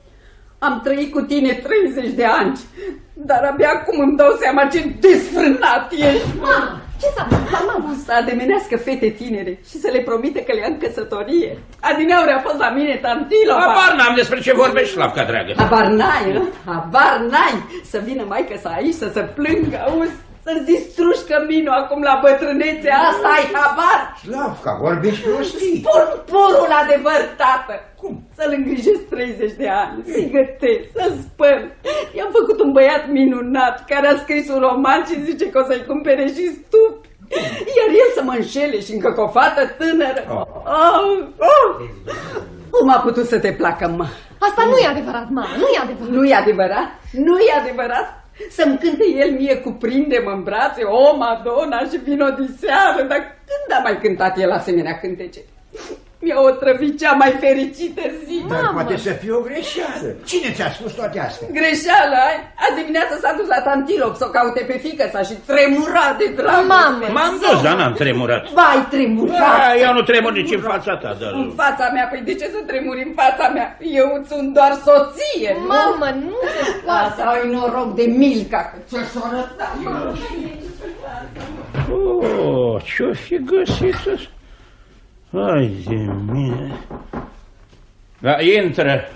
Am trăit cu tine treizeci de ani, dar abia acum îmi dau seama ce desfrânat ești. Mama, ce s-a întâmplat, mama? Să ademenească fete tinere și să le promite că le ia în căsătorie. Adineauri a fost la mine Tantilo. Habar n-am despre ce vorbești, Slavka, dragă. Habar n-ai, nu? Habar n-ai. Să vină maică să aici, să se plângă, auzi? Să-ți distrugi căminul acum la bătrânețe, asta ai habar? Slavka, vorbești prostii. Spun purul adevăr, tată. Cum? Să-l îngrijesc treizeci de ani, să-i gătesc, să-l spăl. I-am făcut un băiat minunat care a scris un roman și zice că o să-i cumpere și stupi. Iar el să mă înșele și încă cu o fată tânără. Oh. Oh. Oh. Cum a putut să te placă, mă? Asta nu e adevărat, mama, nu e adevărat. Nu e adevărat? Nu e adevărat? Să-mi cânte el mie cuprinde-mă în brațe, o Madonna și vino de seară, dar când a mai cântat el asemenea cântece? Mi-a otrăvit cea mai fericită zi. Dar Mamă. Poate să fie o greșeală. Cine ți-a spus toate astea? Greșeală, ai? Azi dimineața s-a dus la Tantilop să o caute pe fiică sa și tremura de dragoste. Mamă! M-am dus, dar n-am tremurat. Ba, ai tremurat. Da, eu nu tremur nici în fața ta, dar... În fața mea? Păi de ce să tremuri în fața mea? Eu sunt doar soție, nu? Mamă, nu se poate. Asta ai noroc de Milca, că ce s-o arăta. Oh, ce-o fi găsit? Hai de mine. Da, intră.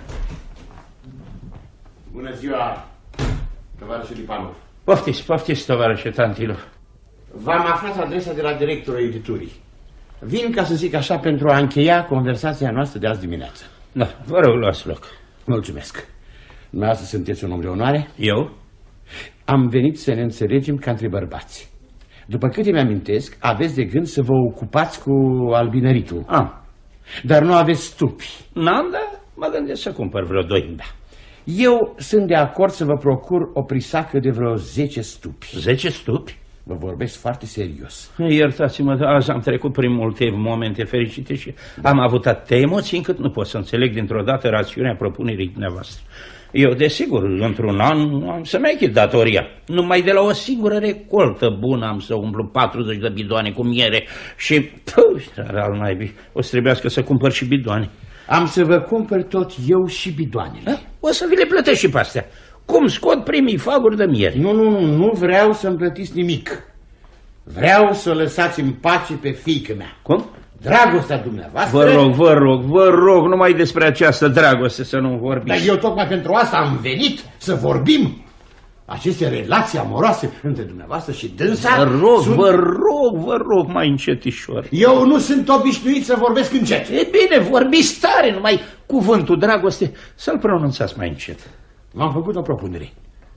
Bună ziua, tovarășul Lipanov. Poftiți, poftiți, tovarășe Tantilov. V-am aflat adresa de la directorul editurii. Vin, ca să zic așa, pentru a încheia conversația noastră de azi dimineață. Da, vă rog, luați loc. Mulțumesc. Dumneavoastră sunteți un om de onoare? Eu? Am venit să ne înțelegem ca între bărbați. După câte mi-amintesc, aveți de gând să vă ocupați cu albinăritul. Ah. Dar nu aveți stupi. N-am, dar mă gândesc să cumpăr vreo doi. Da. Eu sunt de acord să vă procur o prisacă de vreo zece stupi. Zece stupi? Vă vorbesc foarte serios. Iertați-mă, dar azi am trecut prin multe momente fericite și am avut atâtea emoții încât nu pot să înțeleg dintr-o dată rațiunea propunerii dumneavoastră. Eu, desigur, într-un an am să-mi achit datoria. Numai de la o singură recoltă bună am să umplu patruzeci de bidoane cu miere și, puh, al naibii, o să trebuiască să cumpăr și bidoane. Am să vă cumpăr tot eu și bidoanele. A? O să vi le plătesc și pe astea. Cum scot primii faguri de miere? Nu, nu, nu, nu vreau să-mi plătiți nimic. Vreau să o lăsați în pace pe fiică mea. Cum? Dragostea dumneavoastră... Vă rog, vă rog, vă rog, numai despre această dragoste să nu vorbiți. Dar eu tocmai pentru asta am venit să vorbim. Aceste relații amoroase între dumneavoastră și dânsa... Vă rog, sunt... vă rog, vă rog, mai încetișor. Eu nu sunt obișnuit să vorbesc încet. E bine, vorbiți tare, numai cuvântul dragoste să-l pronunțați mai încet. V-am făcut o propunere.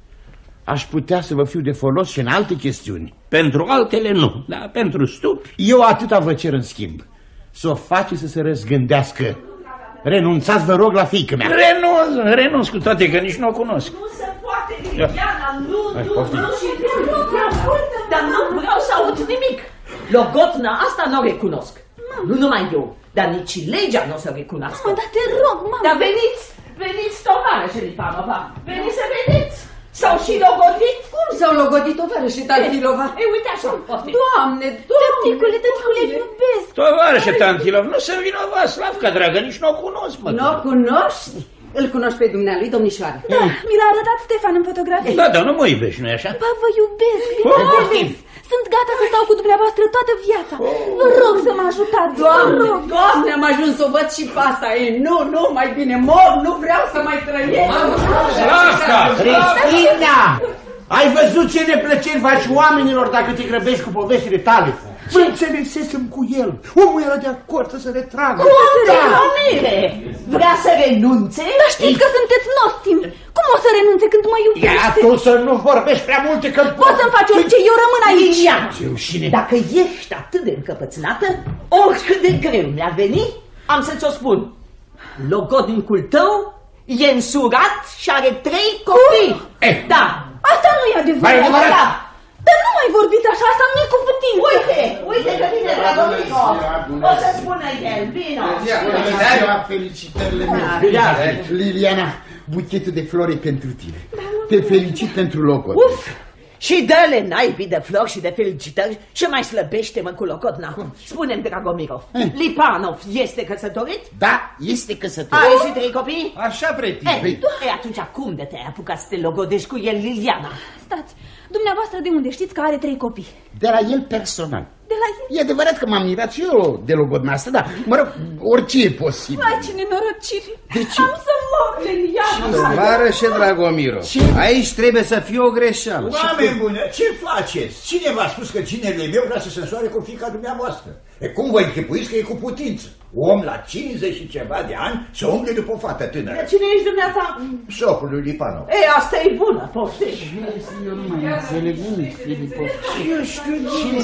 Aș putea să vă fiu de folos și în alte chestiuni. Pentru altele nu, dar pentru stupi... Eu atâta vă cer în schimb. Să o faceți să se răzgândească. Renunțați, vă rog, la fiică mea. Renunț, renunț cu toate că nici nu o cunosc. Nu se poate, Liliana, nu, nu, nu și dar nu vreau să aud nimic. Logotna asta nu o recunosc. Nu numai eu, dar nici legea nu o să recunoască. Mama, dar te rog, mama. Dar veniți, veniți, tovarășe Lipanova, veniți să veniți. S-au și logodit? Cum s-au logodit, tovarășe Tantilova? Ei, uite așa, poftim. Doamne, doamne, tăticule, tăticule, iubesc. Tovarășe Tantilov, nu sunt vinovat, Slavka, dragă, nici nu o cunosc, mă. Nu o cunoști? Îl cunoști pe dumnealui, domnișoară? Da, mi l-a arătat Stefan în fotografie. Da, da, nu mă iubești, nu-i așa? Ba, vă iubesc, bineînțeles. Sunt gata să stau cu dumneavoastră toată viața. Vă rog să mă ajutați, Doamne, vă rog. Doamne, am ajuns să o văd și pe asta. E, nu, nu, mai bine mor, nu vreau să mai trăiesc. Slavka! Cristina! Ai văzut ce neplăceri faci oamenilor dacă te grăbești cu poveștile tale? Mă înțelesesem cu el. Omul era de acord să se retragă. Cum să renunțe? Vrea să renunțe? Dar știți că sunteți nostim. Cum o să renunțe când mă iubește? Ia tu să nu vorbești prea multe că... Poți să-mi faci orice, eu rămân aici. Ce rușine. Dacă ești atât de încăpățânată, oricât de greu mi-ar veni, am să-ți o spun. Logodnicul tău e însurat și are trei copii. Eh. Da. Asta nu e adevărat. Mai adevărat. Da. Dar nu mai vorbiți așa, asta nu e cu putință. Uite, uite că vine Dragomico. O să spună el, vino. Felicitările mele. Liliana, buchetul de flori pentru tine. Te felicit pentru locul. Uf! Și dă-le naibii de flori și de felicitări și mai slăbește-mă cu locotna. Spune-mi, Dragomirov, Eh. Lipanov este căsătorit? Da, este căsătorit. Ai și trei copii? Așa, preti. Eh, e atunci cum de te-ai apucat să te logodești cu el, Liliana? Stați, dumneavoastră de unde știți că are trei copii? De la el personal. De la el? E adevărat că m-am mirat și eu de logodna asta, dar, mă rog, orice e posibil. Vai, ce nenorocire! De ce? Am să mor, Liliana! Tovarășe Dragomiro, aici trebuie să fie o greșeală. Oameni buni, ce faceți? Cine v-a spus că ginerele meu vrea să se însoare cu fiica dumneavoastră? E cum vă închipuiți că e cu putință? Om la cincizeci și ceva de ani să umble după o fată tânără. De cine ești dumneata? Socul lui Lipanov. E, asta e bună, poftești. Eu nu mai înțeleg nimic, Filipov. Eu știu ce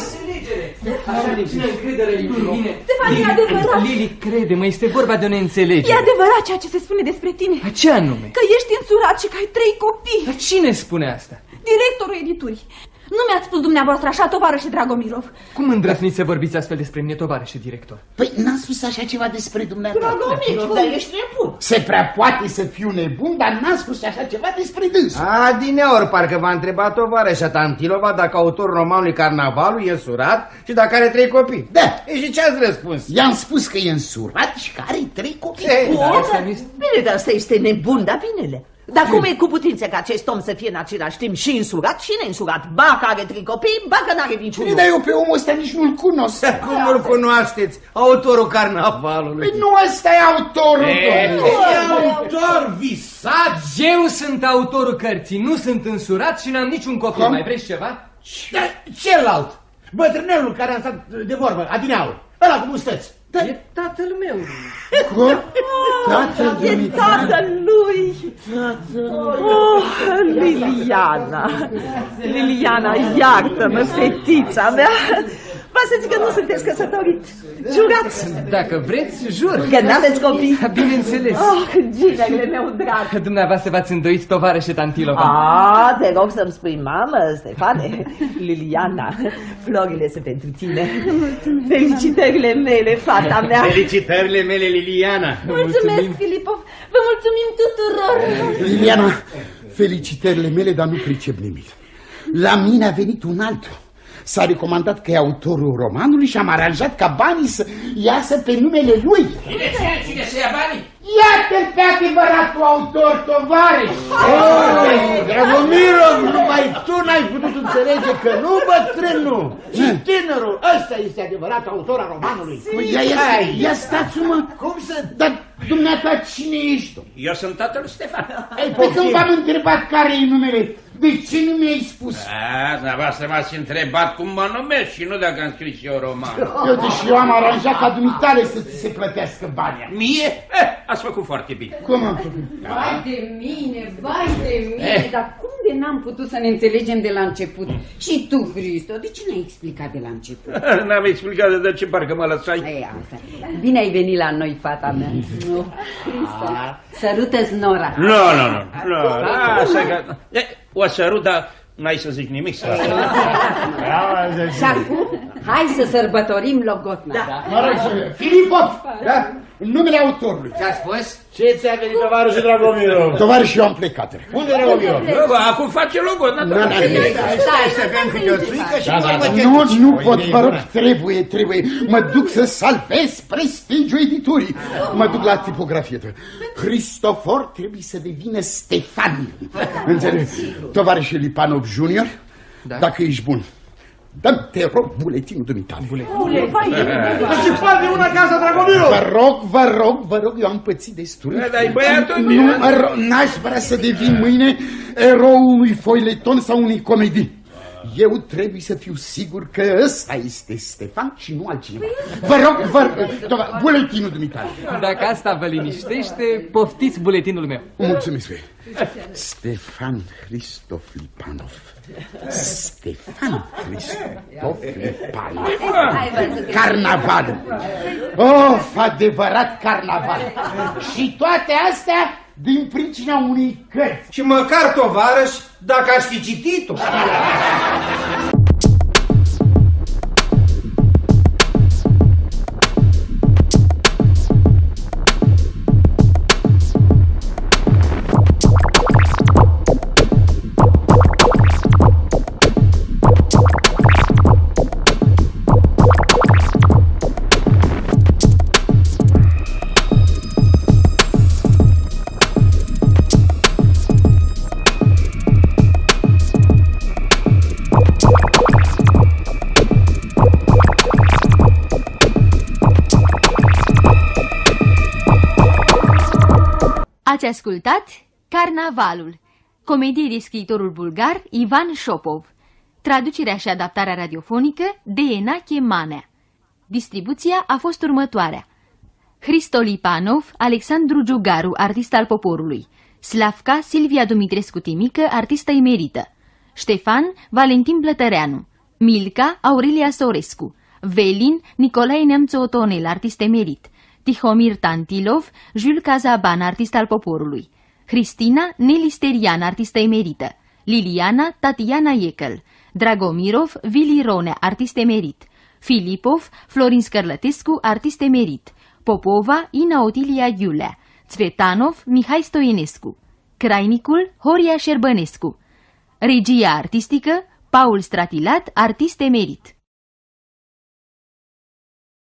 încredere în mine. Stefan, e adevărat. Lili, crede-mă, este vorba de o neînțelegere. E adevărat ceea ce se spune despre tine. Ce anume? Că ești însurat și că ai trei copii. Dar cine spune asta? Directorul editurii. Nu mi-ați spus dumneavoastră așa, tovarășe Dragomirov. Cum îndrăzniți să vorbiți astfel despre mine, tovarășe director? Păi n-am spus așa ceva despre dumneavoastră. Dragomirov, dar ești nebun. Se prea poate să fiu nebun, dar n-am spus așa ceva despre dânsul. A, dineori, parcă v-a întrebat tovarășa Tantilova dacă autorul romanului Carnavalul e însurat și dacă are trei copii. Da. E și ce ați răspuns? I-am spus că e însurat și că are trei copii. Bine, dar asta este nebun, dar binele. Dar cum e cu putință ca acest om să fie în același timp și însurat și neînsurat? Ba că are trei copii, ba că n-are niciunul. Dar eu pe omul ăsta nici nu-l cunosc. Cum nu-l cunoașteți? Autorul Carnavalului. Păi nu ăsta e autorul. E, domnule. Autor visat! Eu sunt autorul cărții, nu sunt însurat și n-am niciun copil. Cum? Mai vreți ceva? Dar celălalt, bătrânelul care a stat de vorbă, adineaul, ăla cu mustăți. Da. E tatăl meu. Cum? Tatăl E Dumitru. tatăl lui. Oh, Liliana. Liliana, iartă-mă, fetița mea. Vă să zic că nu sunteți căsătorit. Jurați. Dacă vreți, jur. Că n-aveți copii. Bineînțeles. Oh, ginele meu drag. Dumneavoastră v-ați îndoit, tovarășe Tantilova. Ah, te rog să-mi spui, mamă, Stefane, Liliana, florile sunt pentru tine. Felicitările mele, fata mea. Felicitările mele, Liliana. Mulțumesc, Filipov. Vă mulțumim tuturor. Liliana, felicitările mele, dar nu pricep nimic. La mine a venit un altul. S-a recomandat că e autorul romanului și am aranjat ca banii să iasă pe numele lui. Cine, cine, cine să ia banii? Iată-l pe adevăratul autor, tovarăș! Dragomiro, numai tu n-ai putut înțelege că nu bătrânul, ci tânărul, ăsta este adevărat autor al romanului. Ia, ia, ia stați-mă! Cum să... Dar dumneata cine ești? Eu sunt tatăl Stefan. Ei, pe când v-am întrebat care e numele, de ce nu mi-ai spus? A, dumneavoastră m-ați întrebat cum mă numesc și nu dacă am scris eu romanul. Eu, deși eu am aranjat ca dumitale să ți se plătească banii. Mie? Eh, ați făcut foarte bine. Cum am făcut? Vai de mine, vai de mine, eh. Dar cum de n-am putut să ne înțelegem de la început? Și tu, Hristo, de ce n-ai explicat de la început? N-am explicat de ce parcă mă lăsai. Ei, asta. Bine ai venit la noi, fata mea. Oh, Hristo, sărută-ți nora. Nu, nu, nu. Așa că... O sărut, dar n-ai să zic nimic. Și acum, Hai să sărbătorim Logotna. Da. Mă rog, Filipov, da? În numele autorului. Ce-a spus? Ce ți-a venit, tovarășul Dragomirov? Tovarășul, eu am plecat. Unde Dragomirov? Acum face Logotna. Stai să bem câte o țuică și vorbă ce Nu, nu pot, vă rog, trebuie, trebuie. Mă duc să salvez prestigiul editurii. Mă duc la tipografie. Cristofor trebuie să devină Stefan. Înțeleg? Tovarășul Lipanov junior, dacă ești bun, dă-mi, te rog, buletinul dumitale. Buletin? Și poate una casa Dragomirov. Vă rog, vă rog, vă rog, eu am pățit destul. Dar-i băiatul Nu, n-aș vrea să devin mâine eroul unui foileton sau unei comedii. Eu trebuie să fiu sigur că ăsta este Stefan și nu altcineva. Vă rog, vă rog, buletinul dumitale. Dacă asta vă liniștește, poftiți buletinul meu. Mulțumesc, băi. Stefan Hristof Lipanov. Stefan Hristof Lipanov. Carnaval. Of, adevărat carnaval. Și toate astea din pricina unei cărți. Și măcar, tovarăș, dacă aș fi citit-o. Ați ascultat Carnavalul, comedie de scriitorul bulgar Ivan Șopov, traducerea și adaptarea radiofonică de Enache Manea. Distribuția a fost următoarea: Hristo Lipanov, Alexandru Giugaru, artist al poporului; Slavka, Silvia Dumitrescu Timică, artistă emerită; Ștefan, Valentin Blătăreanu; Milca, Aurelia Sorescu; Velin, Nicolae Neamțu Otonel, artist emerit; Tihomir Tantilov, Jules Cazaban, artist al poporului; Cristina, Nelly Sterian, artistă emerită; Liliana, Tatiana Iekel; Dragomirov, Vili Ronea, artist emerit; Filipov, Florin Scărlătescu, artist emerit; Popova, Ina Otilia Iulea; Tsvetanov, Mihai Stoienescu; Crainicul, Horia Șerbănescu; Regia artistică, Paul Stratilat, artist emerit.